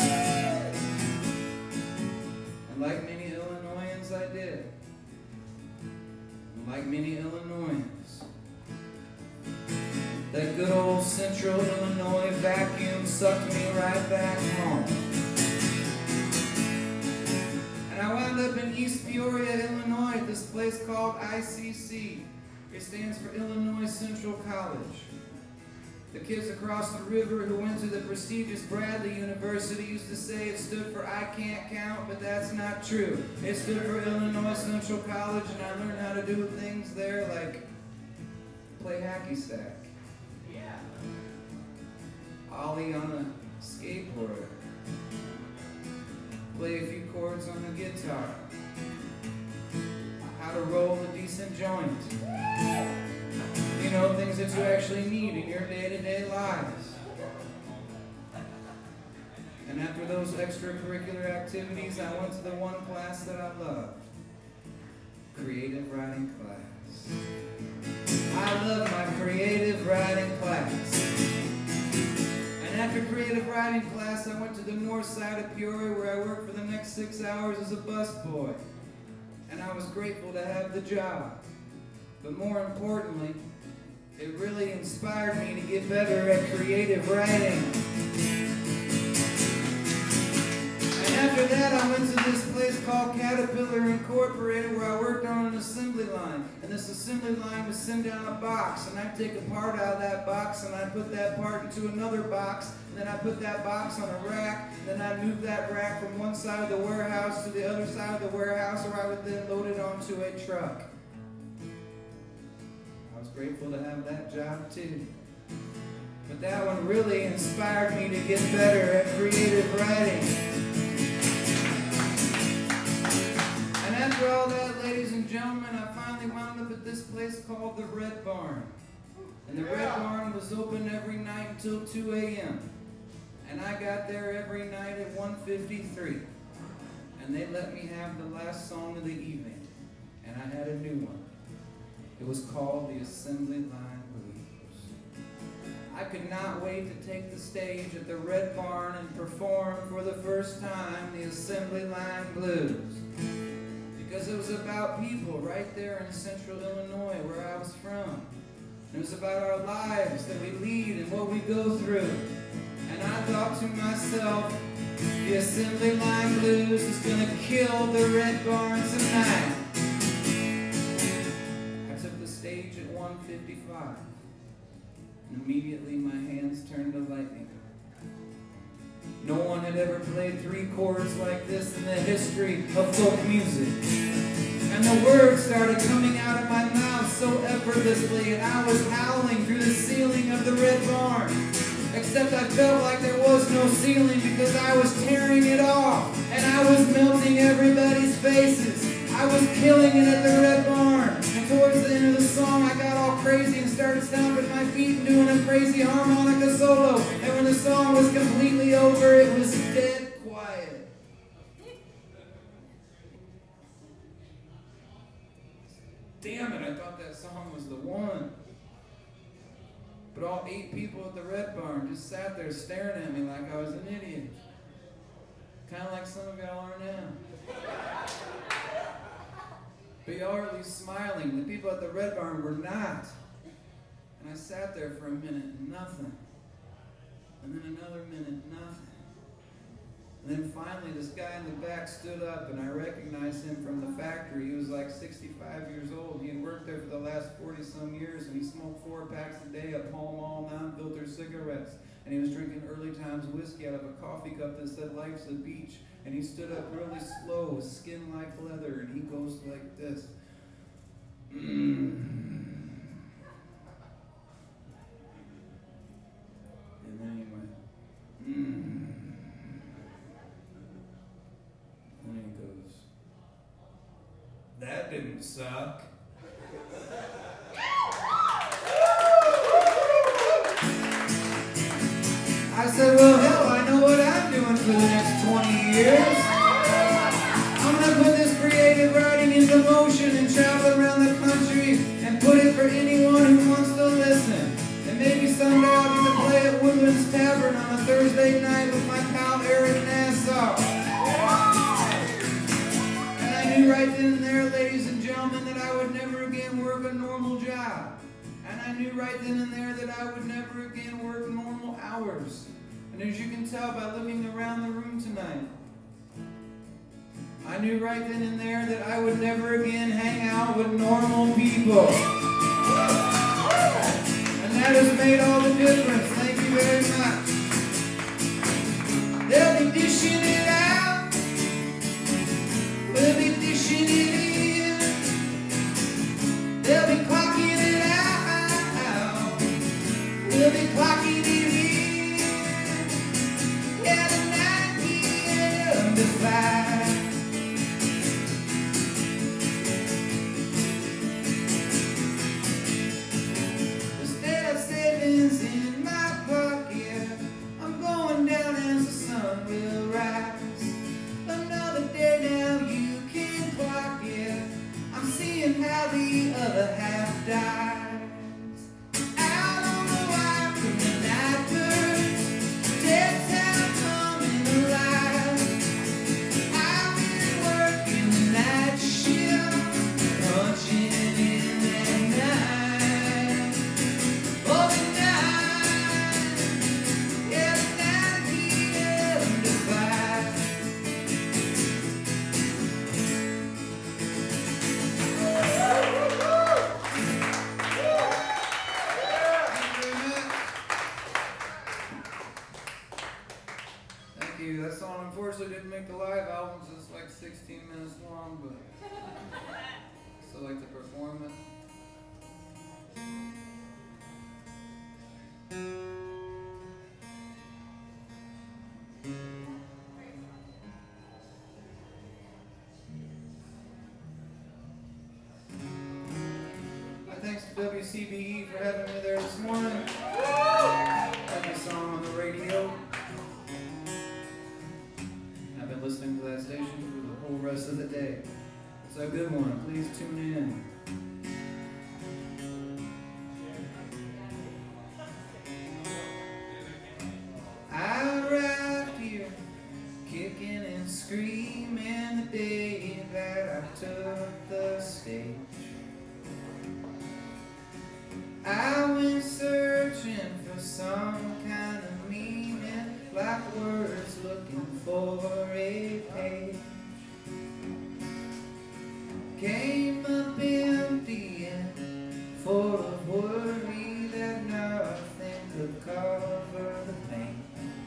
[SPEAKER 1] And like many Illinoisans, I did. And like many Illinoisans, that good old central Illinois vacuum sucked me right back home. And I wound up in East Peoria, Illinois, at this place called I C C. It stands for Illinois Central College. The kids across the river who went to the prestigious Bradley University used to say it stood for I can't count, but that's not true. It stood for Illinois Central College, and I learned how to do things there like play hacky sack, ollie on a skateboard, play a few chords on the guitar, how to roll a decent joint. You know, things that you actually need in your day-to-day lives. And after those extracurricular activities, I went to the one class that I loved, creative writing class. I love my creative writing class. And after creative writing class, I went to the north side of Peoria where I worked for the next six hours as a busboy. And I was grateful to have the job. But more importantly, it really inspired me to get better at creative writing. And after after that, I went to this place called Caterpillar Incorporated where I worked on an assembly line. And this assembly line would send down a box, and I'd take a part out of that box, and I'd put that part into another box, and then I'd put that box on a rack, and then I'd move that rack from one side of the warehouse to the other side of the warehouse, where I would then load it onto a truck. I was grateful to have that job too. But that one really inspired me to get better at creative writing. And after all that, ladies and gentlemen, I finally wound up at this place called the Red Barn. And the Red Barn was open every night until two A M And I got there every night at one fifty-three. And they let me have the last song of the evening. And I had a new one. It was called the Assembly Line Blues. I could not wait to take the stage at the Red Barn and perform for the first time the Assembly Line Blues. Because it was about people right there in central Illinois where I was from. It was about our lives that we lead and what we go through. And I thought to myself, the Assembly Line Blues is going to kill the Red Barn tonight. I took the stage at one fifty-five. And immediately my hands turned to lightning. No one had ever played three chords like this in the history of folk music. And the words started coming out of my mouth so effortlessly, and I was howling through the ceiling of the Red Barn. Except I felt like there was no ceiling because I was tearing it off, and I was melting everybody's faces. I was killing it at the Red Barn. And towards the end of the song, I got all crazy and started stomping my feet and doing a crazy harmonica solo. And when the song was completely over, it was dead quiet. Damn it, I thought that song was the one. But all eight people at the Red Barn just sat there staring at me like I was an idiot. Kind of like some of y'all are now. But y'all are at least smiling. The people at the Red Barn were not. And I sat there for a minute, nothing. And then another minute, nothing. And then finally this guy in the back stood up, and I recognized him from the factory. He was like sixty-five years old. He had worked there for the last forty some years, and he smoked four packs a day of Pall Mall non-filter cigarettes. And he was drinking Early Times whiskey out of a coffee cup that said "Life's a Beach." And he stood up really slow, with skin like leather, and he goes like this. Mm. And then he went, mm. And then he goes, that didn't suck. I said, well, hell, I know what I'm doing for the next twenty years. I'm going to put this creative writing into motion and travel around the country and put it for anyone who wants to listen. And maybe someday I'll get to play at Woodlands Tavern on a Thursday night with my pal Eric Nassau. And I knew right then and there, ladies and gentlemen, that I would never again work a normal job. And I knew right then and there that I would never again work normal hours. And as you can tell by looking around the room tonight, I knew right then and there that I would never again hang out with normal people. And that has made all the difference. Thank you very much. They'll be dishing it out. We'll be dishing it in. They'll be clocking it out. We'll be clocking it in. Yeah, the nine P M to five. Instead of savings in my pocket, I'm going down as the sun will rise. Another day now, you can clock it. I'm seeing how the other half dies. Out on the wire, I didn't make the live albums. It's like sixteen minutes long, but I still like to perform it. Thanks to W C B E for having me there this morning. Had the song on the radio. I've been listening to that station for the whole rest of the day. It's a good one. Please tune in. I arrived here kicking and screaming the day that I took the stage. I went searching for some kind of meaning, like words looking for a page. Came up empty and full of worry that nothing could cover the pain.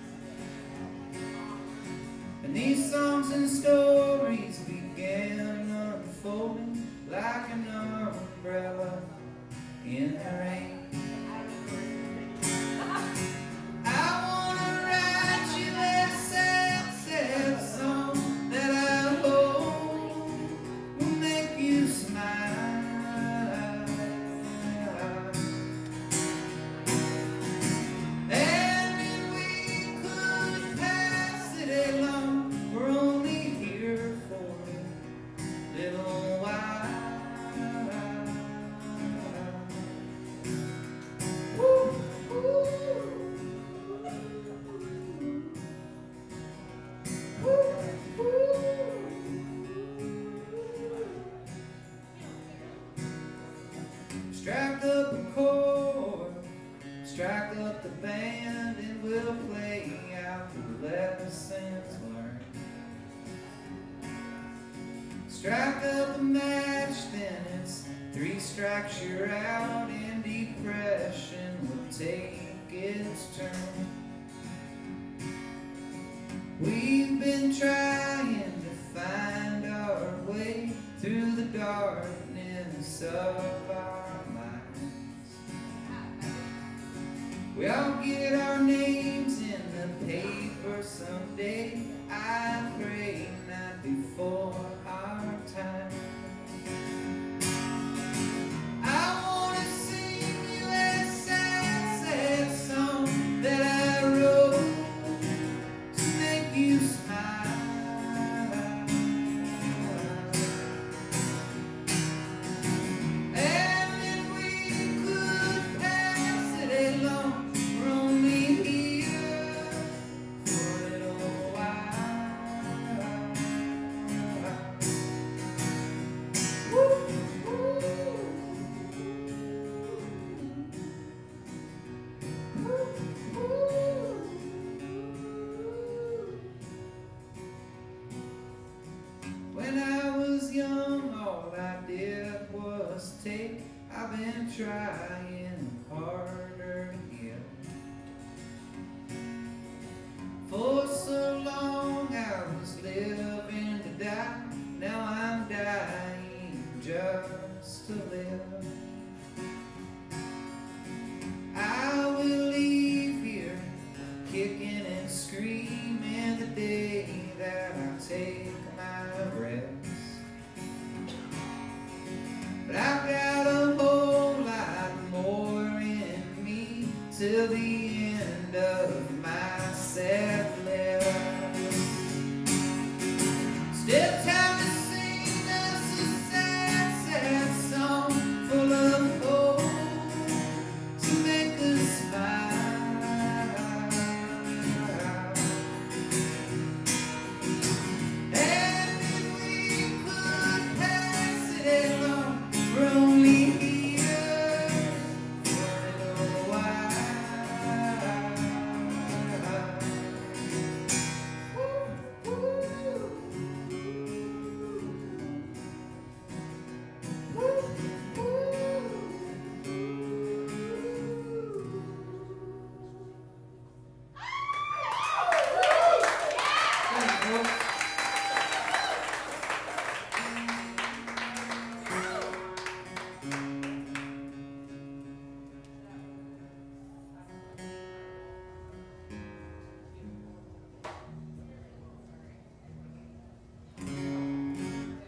[SPEAKER 1] And these songs and stories began unfolding like an umbrella in the rain. I wanna write you a sad, sad song that I hope will make you smile. And if we could pass it along, we're only here for a little while. Strike up a chord, strike up the band, and we'll play out the lessons learned. Strike up a match, then it's three strikes, you're out, and depression will take its turn. We've been trying to find our way through the darkness of our minds. We all get our names in the paper someday. I pray not before our time. I wanna sing you a sad, sad song that I wrote to make you smile. And if we could pass it along, we're only here for a little while. Woo, woo. When I was young, all I did was take. I've been trying harder yet. For so long I was living to die. Now I'm dying just to live. I will leave here kicking and screaming the day that I take my rest. But I've got a whole lot more in me till the end of my sad life. Still time to sing us a sad, sad song full of hope to make us smile. And if we could pass it along, we're only here for a little while. Woo, woo.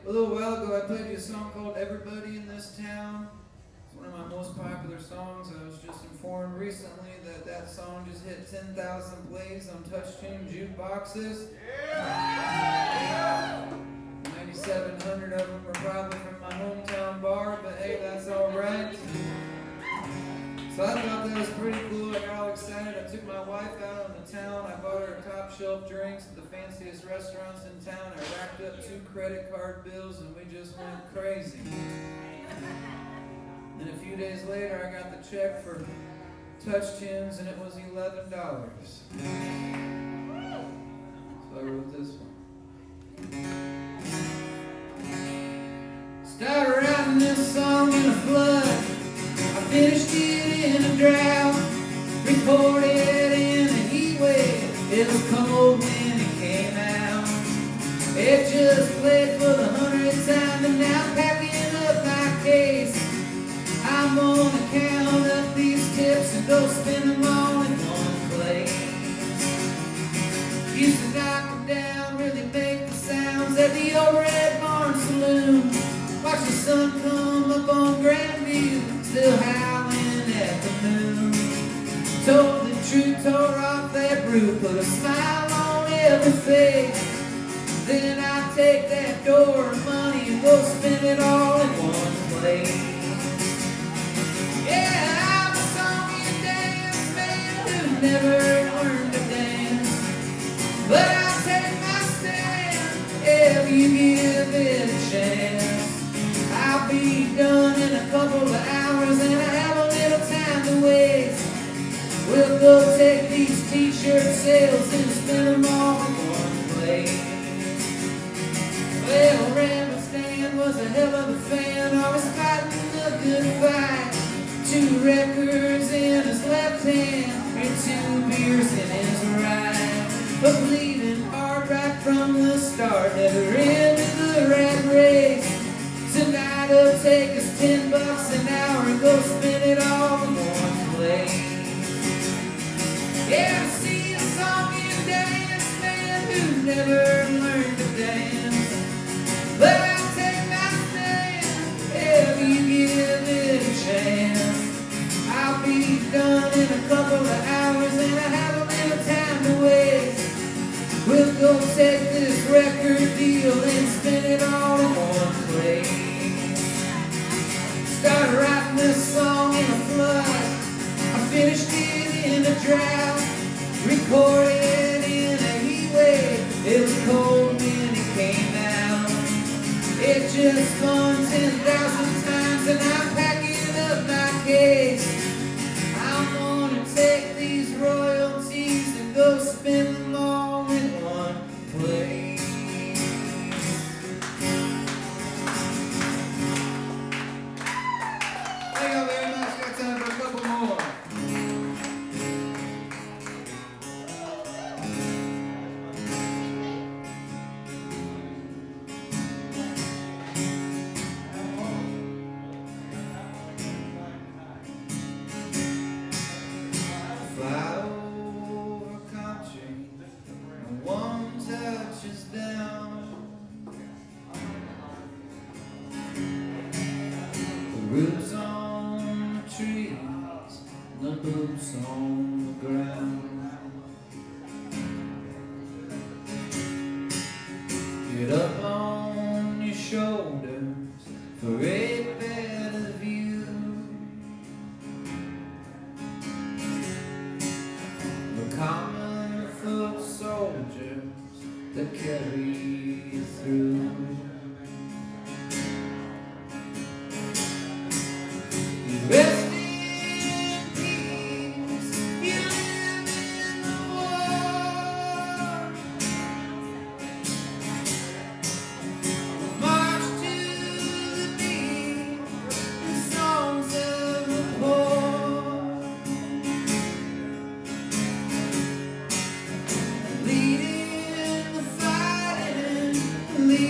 [SPEAKER 1] A little while ago, I played you a song called Everybody in This Town. It's one of my most popular songs. I was just informed recently that that song just hit ten thousand plays on touch-tune jukeboxes. Yeah! ninety-seven hundred of them were probably from my hometown bar, but hey, that's all right. So I thought that was pretty cool. I got all excited. I took my wife out on the town. I bought her top shelf drinks at the fanciest restaurants in town. I racked up two credit card bills and we just went crazy. Then a few days later I got the check for touch tunes and it was eleven dollars. So I wrote this one. Started writing this song in a flood. I finished it in a drought, recorded in a heat wave. It was cold when it came out. It just played for the hundredth time, and now packing up my case. I'm gonna count up these tips and go spend them all in one place. Used to knock them down, really make the sounds at the old Red Barn Saloon. Watch the sun come up on Grandview, still howling at the moon. Told the truth, tore off that brew, put a smile on every face. Then I take that door of money and go spend it all in one place. Yeah, I'm a song and dance man who never learned to dance, but I'll take my stand if you give it a chance. I'll be done in a couple of hours and I have a little time to waste. We'll go take these t-shirt sales and spend them all in one place. Well, Randall Stan was a hell of a fan, always fighting a good fight. Two records in his left hand and two beers in his right. But bleeding hard right from the start, never ended the rat race. Tonight it'll take us ten bucks an hour and go spend it all in one place. Yeah, I see a song and dance man who never learned to dance, but I'll take my stand if you give it a chance. I'll be done in a couple of hours and I have a little time to waste. We'll go take this record deal and spend it all in one place. Started writing this song in a flood. I finished it in a drought, recorded in a heat wave. It was cold when it came out. It just spun ten thousand times and I'm packing up my case. I'm gonna take these royalties and go spend them all in one place. Thank you very much. Got time for a couple more. Fly over country, and one touches down. The roots on the trees, the boots on the ground. Get up on your shoulders for a better view. The common foot soldiers that carry you through. You rest in peace, you live in the war. March to the beat, the songs of the poor. Leading the fighting, leading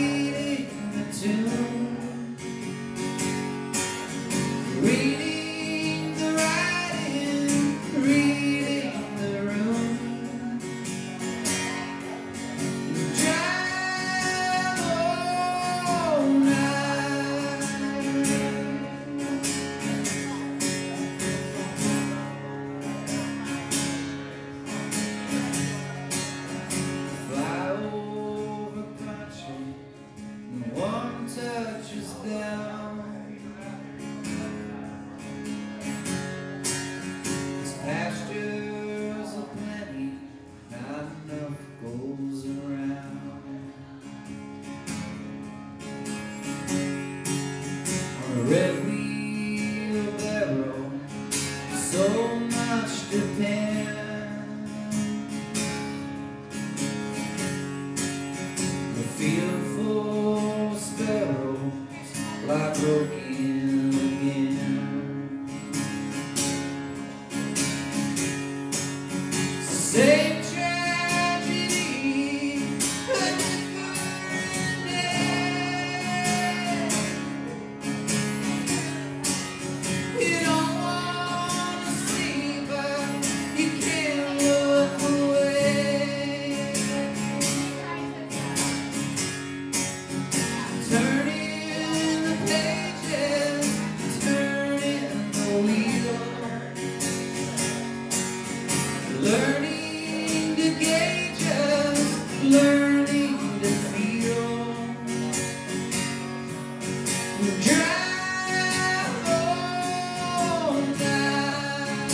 [SPEAKER 2] much depend. The field full of sparrows lie broken again. Same tragedy, a different day. You don't wanna see, but you can't look away. Turning the pages, turning the wheel, learning to gauge us, learning to feel. Drive all night,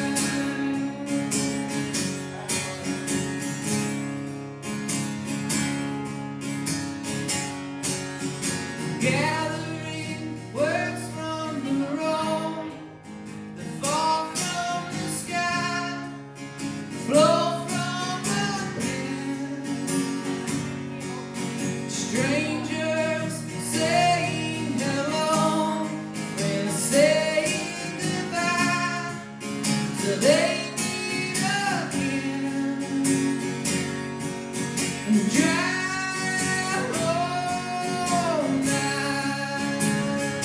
[SPEAKER 2] gathering words from the road that fall from the sky, flow from the wind. Strangers saying hello, friends saying goodbye, till they meet again. Drive all night.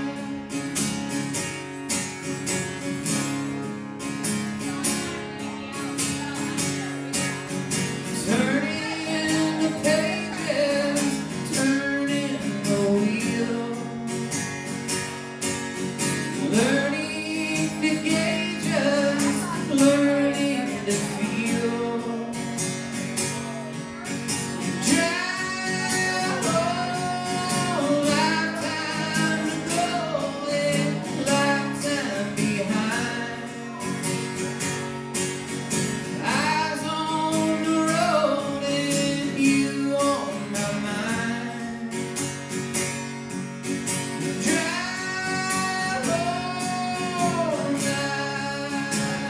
[SPEAKER 2] Turning the pages, turning the wheel, learning to gauge us, learning to feel. Drive all lifetime to go and lifetime behind. Eyes on the road and you on my mind. Drive all night.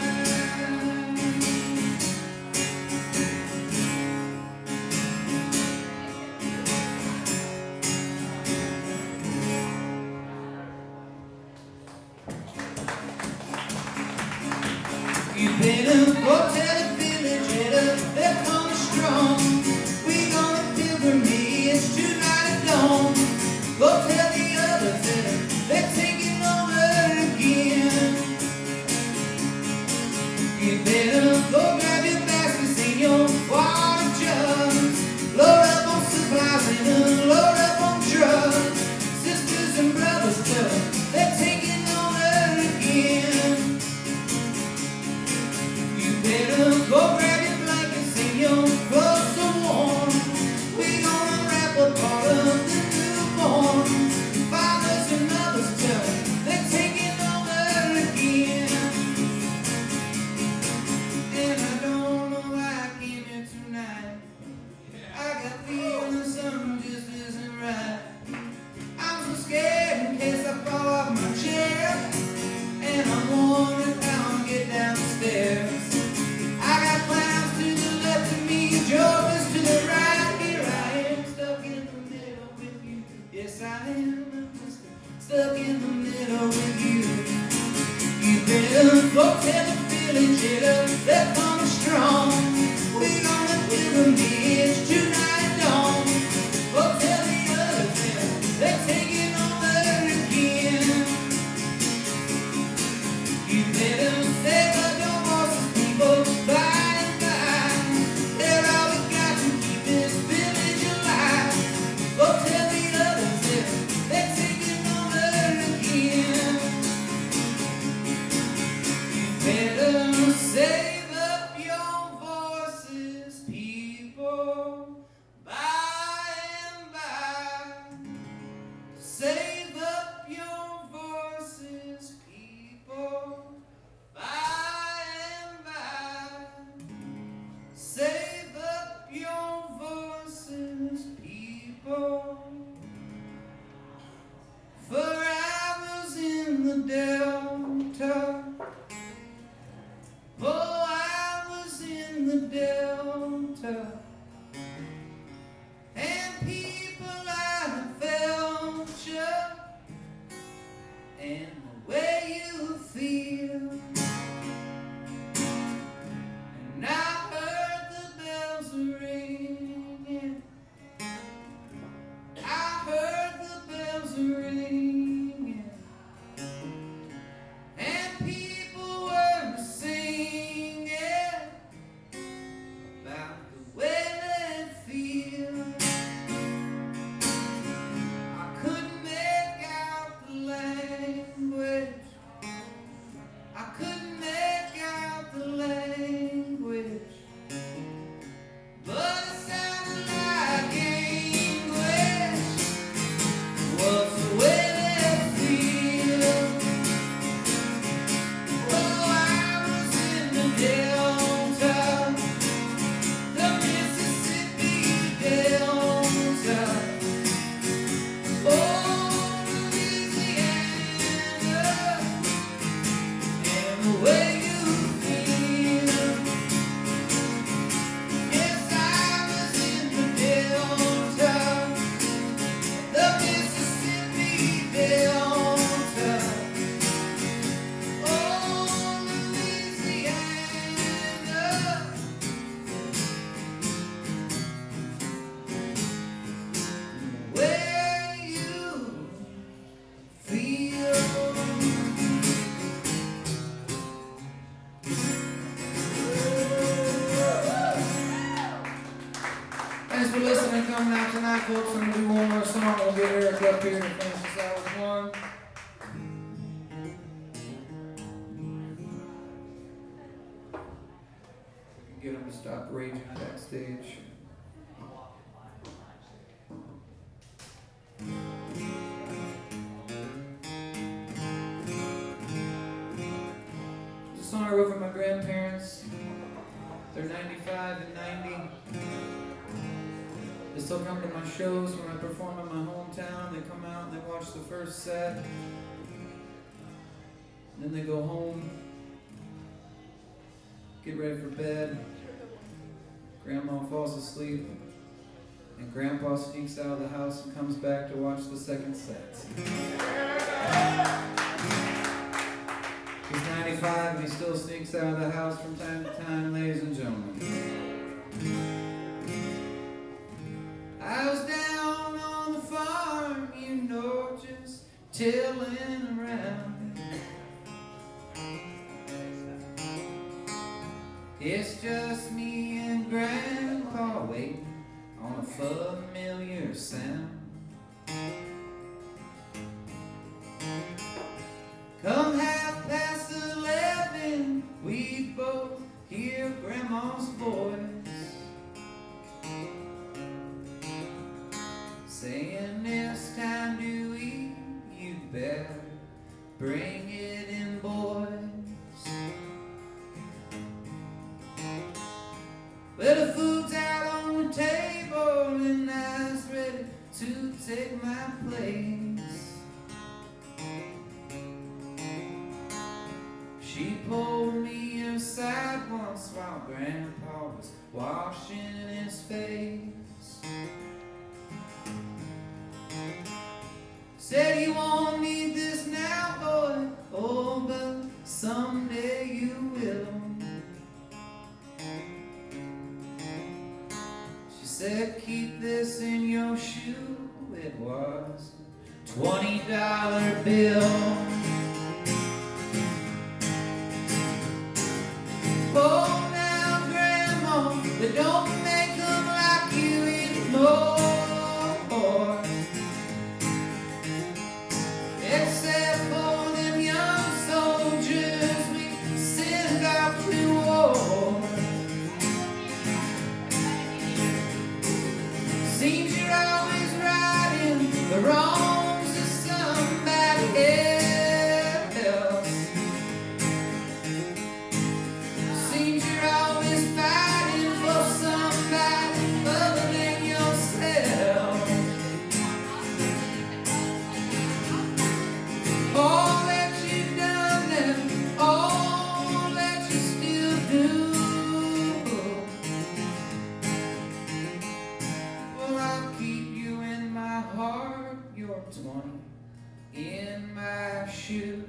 [SPEAKER 2] You better go tell the village that they're coming strong. We gonna pilgrimage tonight at dawn. Go tell the others that they're taking over again. You better go grab your baskets and your water jugs. Load up on supplies and unload up on drugs. Sisters and brothers tell them they're taking over again. You better go grab your blankets and your clothes so warm. We gonna wrap up all of the newborn. Fathers and mothers tell them they're taking over again. And I don't know why I came here tonight. I got feeling something just isn't right. I'm so scared in case I fall off my chair, and I'm wondering how I'll get downstairs. I got clowns to the left of me, jokers to the right. Here I am, stuck in the middle with you. Yes, I am, I'm just stuck in the middle with you. You better go tell the village that they're coming strong. We gonna pilgrimage tonight at dawn. Go tell the others that they're taking over again. You better save up your horses, people, by and by. They're all we got to keep this village alive. Go tell the others that they're taking over again. You better save up
[SPEAKER 1] ain't coming out tonight, folks. I'm gonna do one more song. We'll get Eric up here to finish this out with one. We can get him to stop raging backstage. It's a song I wrote for my grandparents. They're ninety-five and ninety. They still come to my shows when I perform in my hometown. They come out and they watch the first set. And then they go home, get ready for bed. Grandma falls asleep. And Grandpa sneaks out of the house and comes back to watch the second set. He's ninety-five and he still sneaks out of the house from time to time, ladies and gentlemen. I was down on the farm, you know, just tilling around. It's just me and Grandpa waiting on a familiar sound. Come half past eleven, we both hear Grandma's voice saying it's time to eat, you better bring it in, boys. Well, the food's out on the table and I was ready to take my place. She pulled me aside once while Grandpa was washing his face. Said you won't need this now, boy, oh, but someday you will. She said, keep this in your shoe. It was a twenty dollar bill. Oh, now, Grandma, they don't make them like you anymore. Except for them young soldiers we send out to war. Seems you're always righting the wrongs of somebody else. Seems you're always fighting for somebody other than yourself. All that you've done and all that you still do. Well, I'll keep you in my heart. You're twenty in my shoe.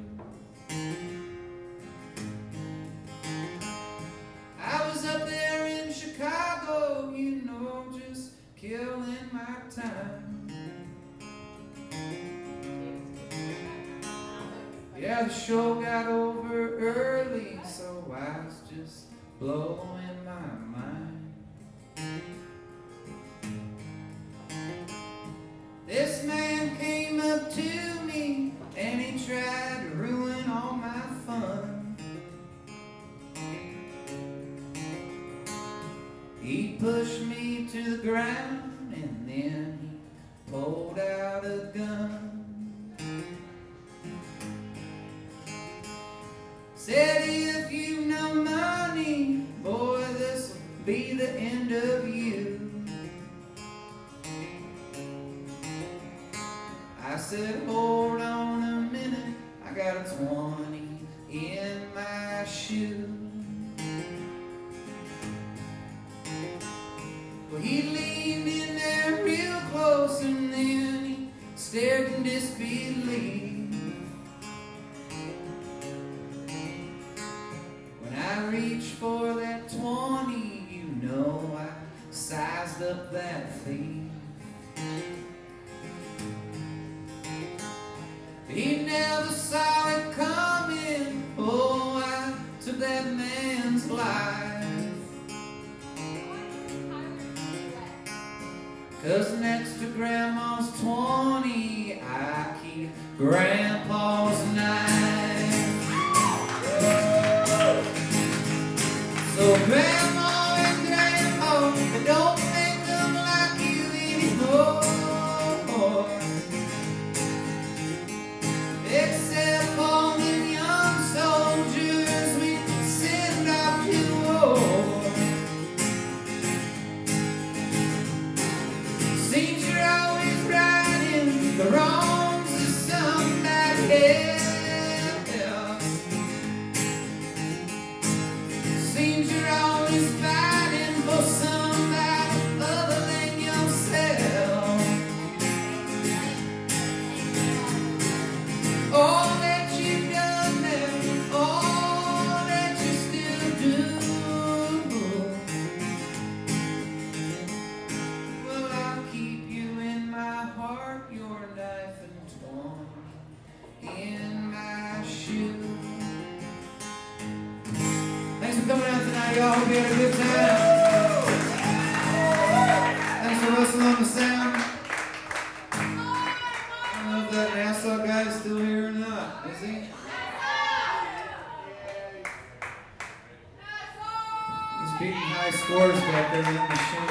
[SPEAKER 1] I was up there in Chicago, you know, just killing my time. Yeah, the show got over early, so I was just blowing my mind. This man came up to me and he tried to ruin all my fun. He pushed me to the ground and then he pulled out a gun. Said if you know money, boy, this'll be the end of you. I said, hold on a minute, I got a twenty in my shoe. Well, he leaned in there real close and then he stared in disbelief. When I reached for that twenty, you know I sized up that thief. He never saw it coming. Oh, I took that man's life.
[SPEAKER 2] 'cause next to Grandma's twenty, I keep Grandpa's knife. So Grandma and Grandpa, they don't make them like you anymore, except for the young soldiers we send off to war. Seems you're always righting the wrongs of somebody else. Seems you're always fighting for somebody other than yourself. All that you've done there, all that you still do. Well, I'll keep you in my heart, your knife and torn in my shoe. Thanks for coming out tonight, y'all. Hope you had a good time. Thanks for listening on the sound. I don't know if that Nassau guy is still here or not. Is he? He's beating high scores back there in the machine.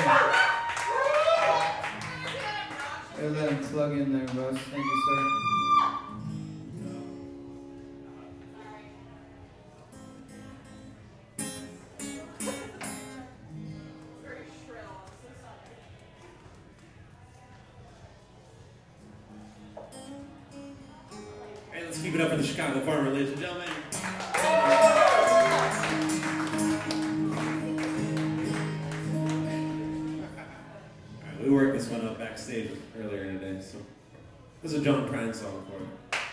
[SPEAKER 2] Gotta let him plug in there, Russ. Thank you, sir.
[SPEAKER 3] Hey, let's keep it up for the Chicago Farmer, ladies and gentlemen. Alright, we worked this one up backstage earlier today, so this is a John Prine song for you.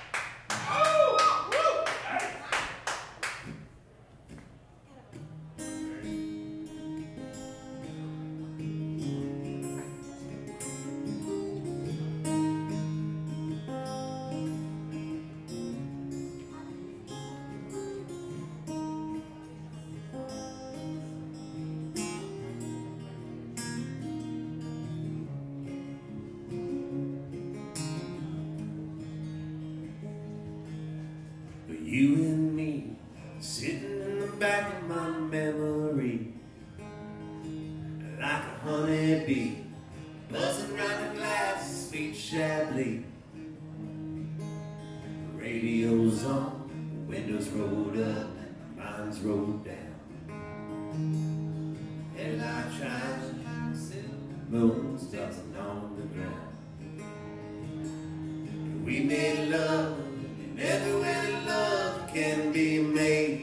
[SPEAKER 3] You and me, sitting in the back of my memory, like a honeybee, buzzing round the glass, speech shably. The radio's on, the windows rolled up, and mine's rolled down. Headlight shines, moon's dancing on the ground. We made love in every way that love can be made.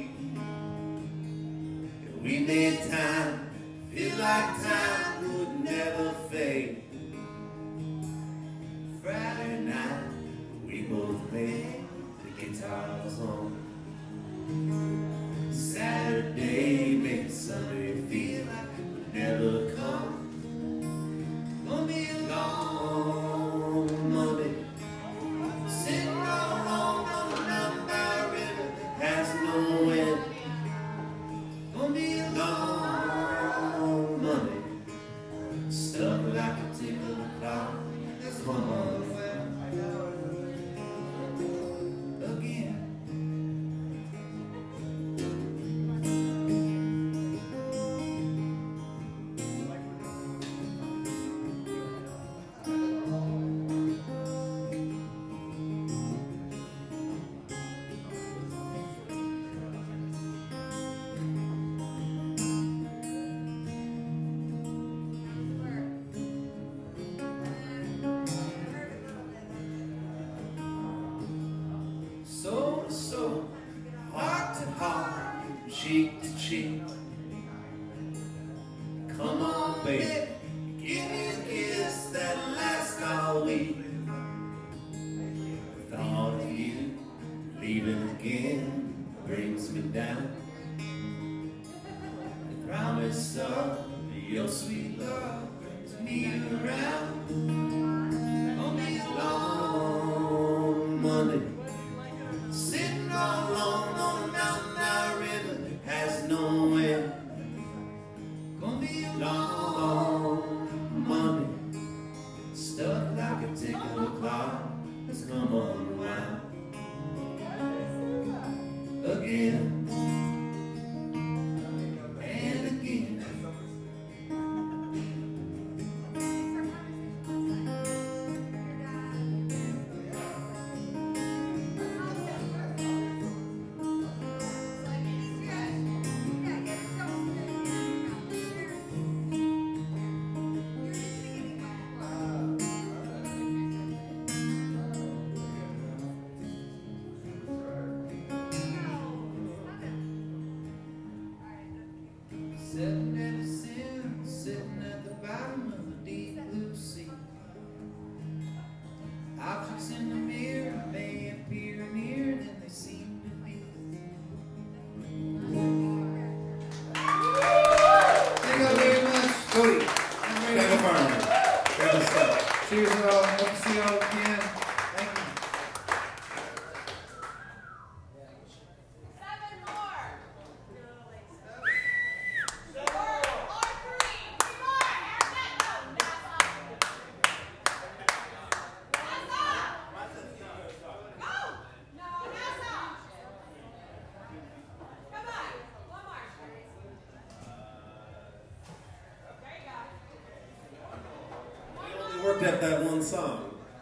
[SPEAKER 3] We made time feel like time would never fade. Friday night, we both played the guitars on. Saturday made Sunday feel like it would never come. Gonna be a long Monday, sitting all alone on the mountain by a river that has no end. Gonna be a long Monday, stuck like a tickle clock. That's one more again. Soul to soul, heart to heart, cheek to cheek. Come on, baby, give me a kiss that lasts all week. The thought of you leaving again brings me down. The promise of your sweet love brings me around. Gonna be a long Monday, sitting all alone on a mountain by a river that has no end. Gonna be a long Monday,
[SPEAKER 2] Seven deadly sins sitting at the bottom of the deep blue sea. Objects in the mirror may appear near than they seem to be. Thank you very much,
[SPEAKER 3] Cody,
[SPEAKER 2] I'm ready.
[SPEAKER 3] grab a farmer. Grab a stuff.
[SPEAKER 2] Cheers all. Hope to see you all again. Thank you.
[SPEAKER 4] Seven more. Four or three. Three more. That's it. No, that's all. That's all. Go. No, that's all. Come on. One more. There you go.
[SPEAKER 3] We only worked at that one song.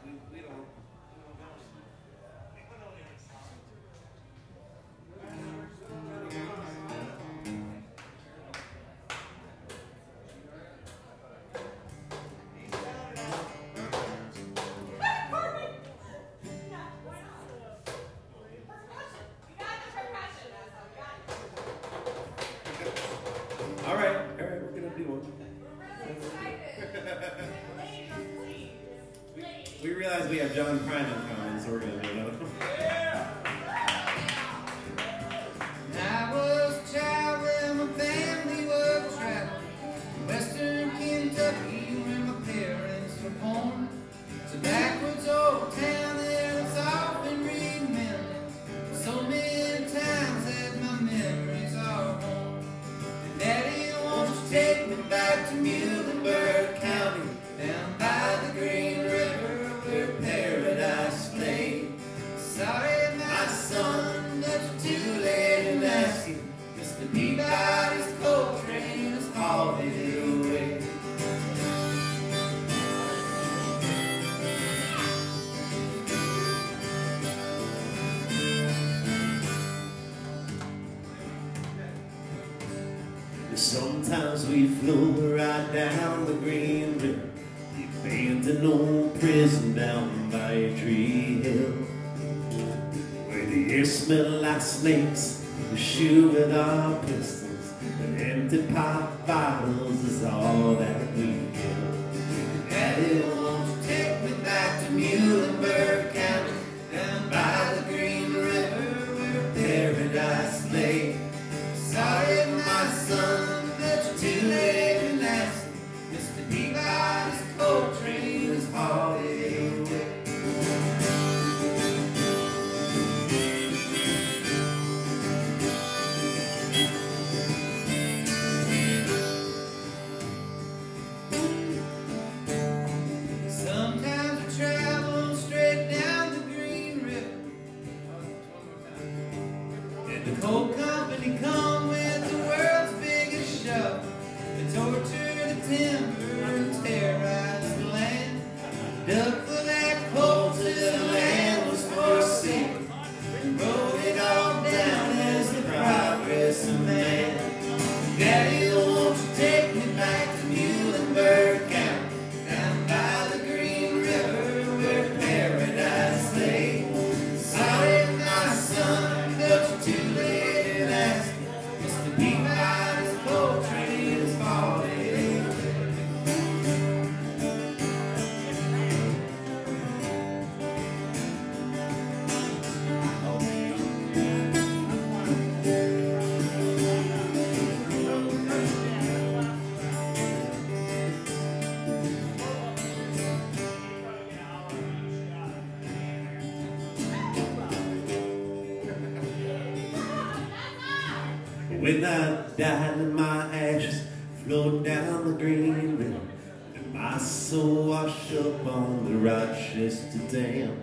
[SPEAKER 3] All right, all right, we're gonna do one. We realize we have John Prine in common, so we're gonna do another one.
[SPEAKER 2] I was a child when my family was traveling Western Kentucky when my parents were born. It's a backwards old town that was often remembered so many times that my memories are worn. Daddy, won't you take me back to Muhlenberg County, down by the Green River where paradise lay. Sorry, my son, that you're too late in asking. Mister Peabody's coal train has hauled it away.
[SPEAKER 3] Sometimes we float right down the Green River, the abandoned old prison down by a tree hill, where the air smelled like snakes, we shoot with our pistols, and empty pop bottles is all that we kill.
[SPEAKER 2] Daddy, won't you take me back to Muhlenberg County, down by the Green River where paradise lay. Sorry, my son, that you're too late in asking. Mister Peabody's coal train has hauled it away. Sometimes we travel straight down the Green River, and the coal company come with the world's biggest shovel. They torture the timber and terrorize the land. Dug for that coal till the land was forsaken, and wrote it all down as the progress of man. Daddy, won't you take me back to Muhlenberg County, down by the Green River where paradise lay. Sorry, my son, but you're too late in asking. Mister Peabody's coal train is falling away.
[SPEAKER 3] When I died and my ashes flowed down the Green River, and my soul washed up on the Rochester Dam,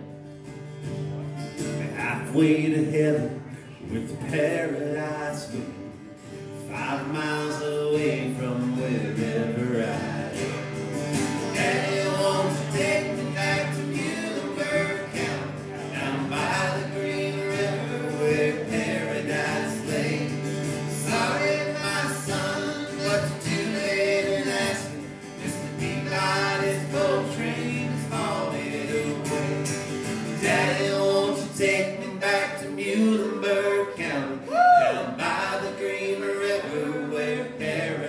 [SPEAKER 3] halfway to heaven with paradise waiting, five miles away from wherever I am. Daddy, won't you take me back to Muhlenberg County, down by the Green River where paradise lay.
[SPEAKER 2] Sorry, my son, but you're too late in asking. Mister Peabody's coal train is falling away. Daddy, won't you take me back to Muhlenberg County, down by the Green River where paradise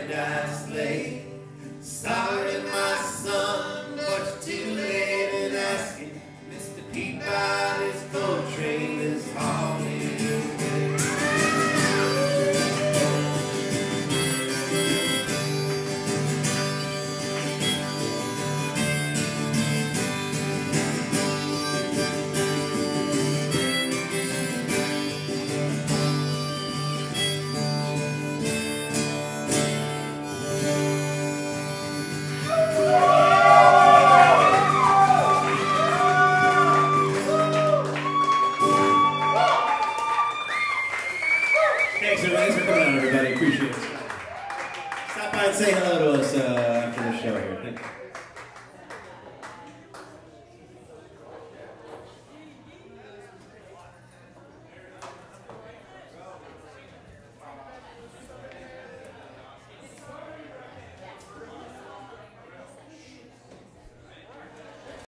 [SPEAKER 3] Thanks for, thanks for coming out, everybody. Appreciate it. Stop by and say hello to us uh, after the show here. Thank you.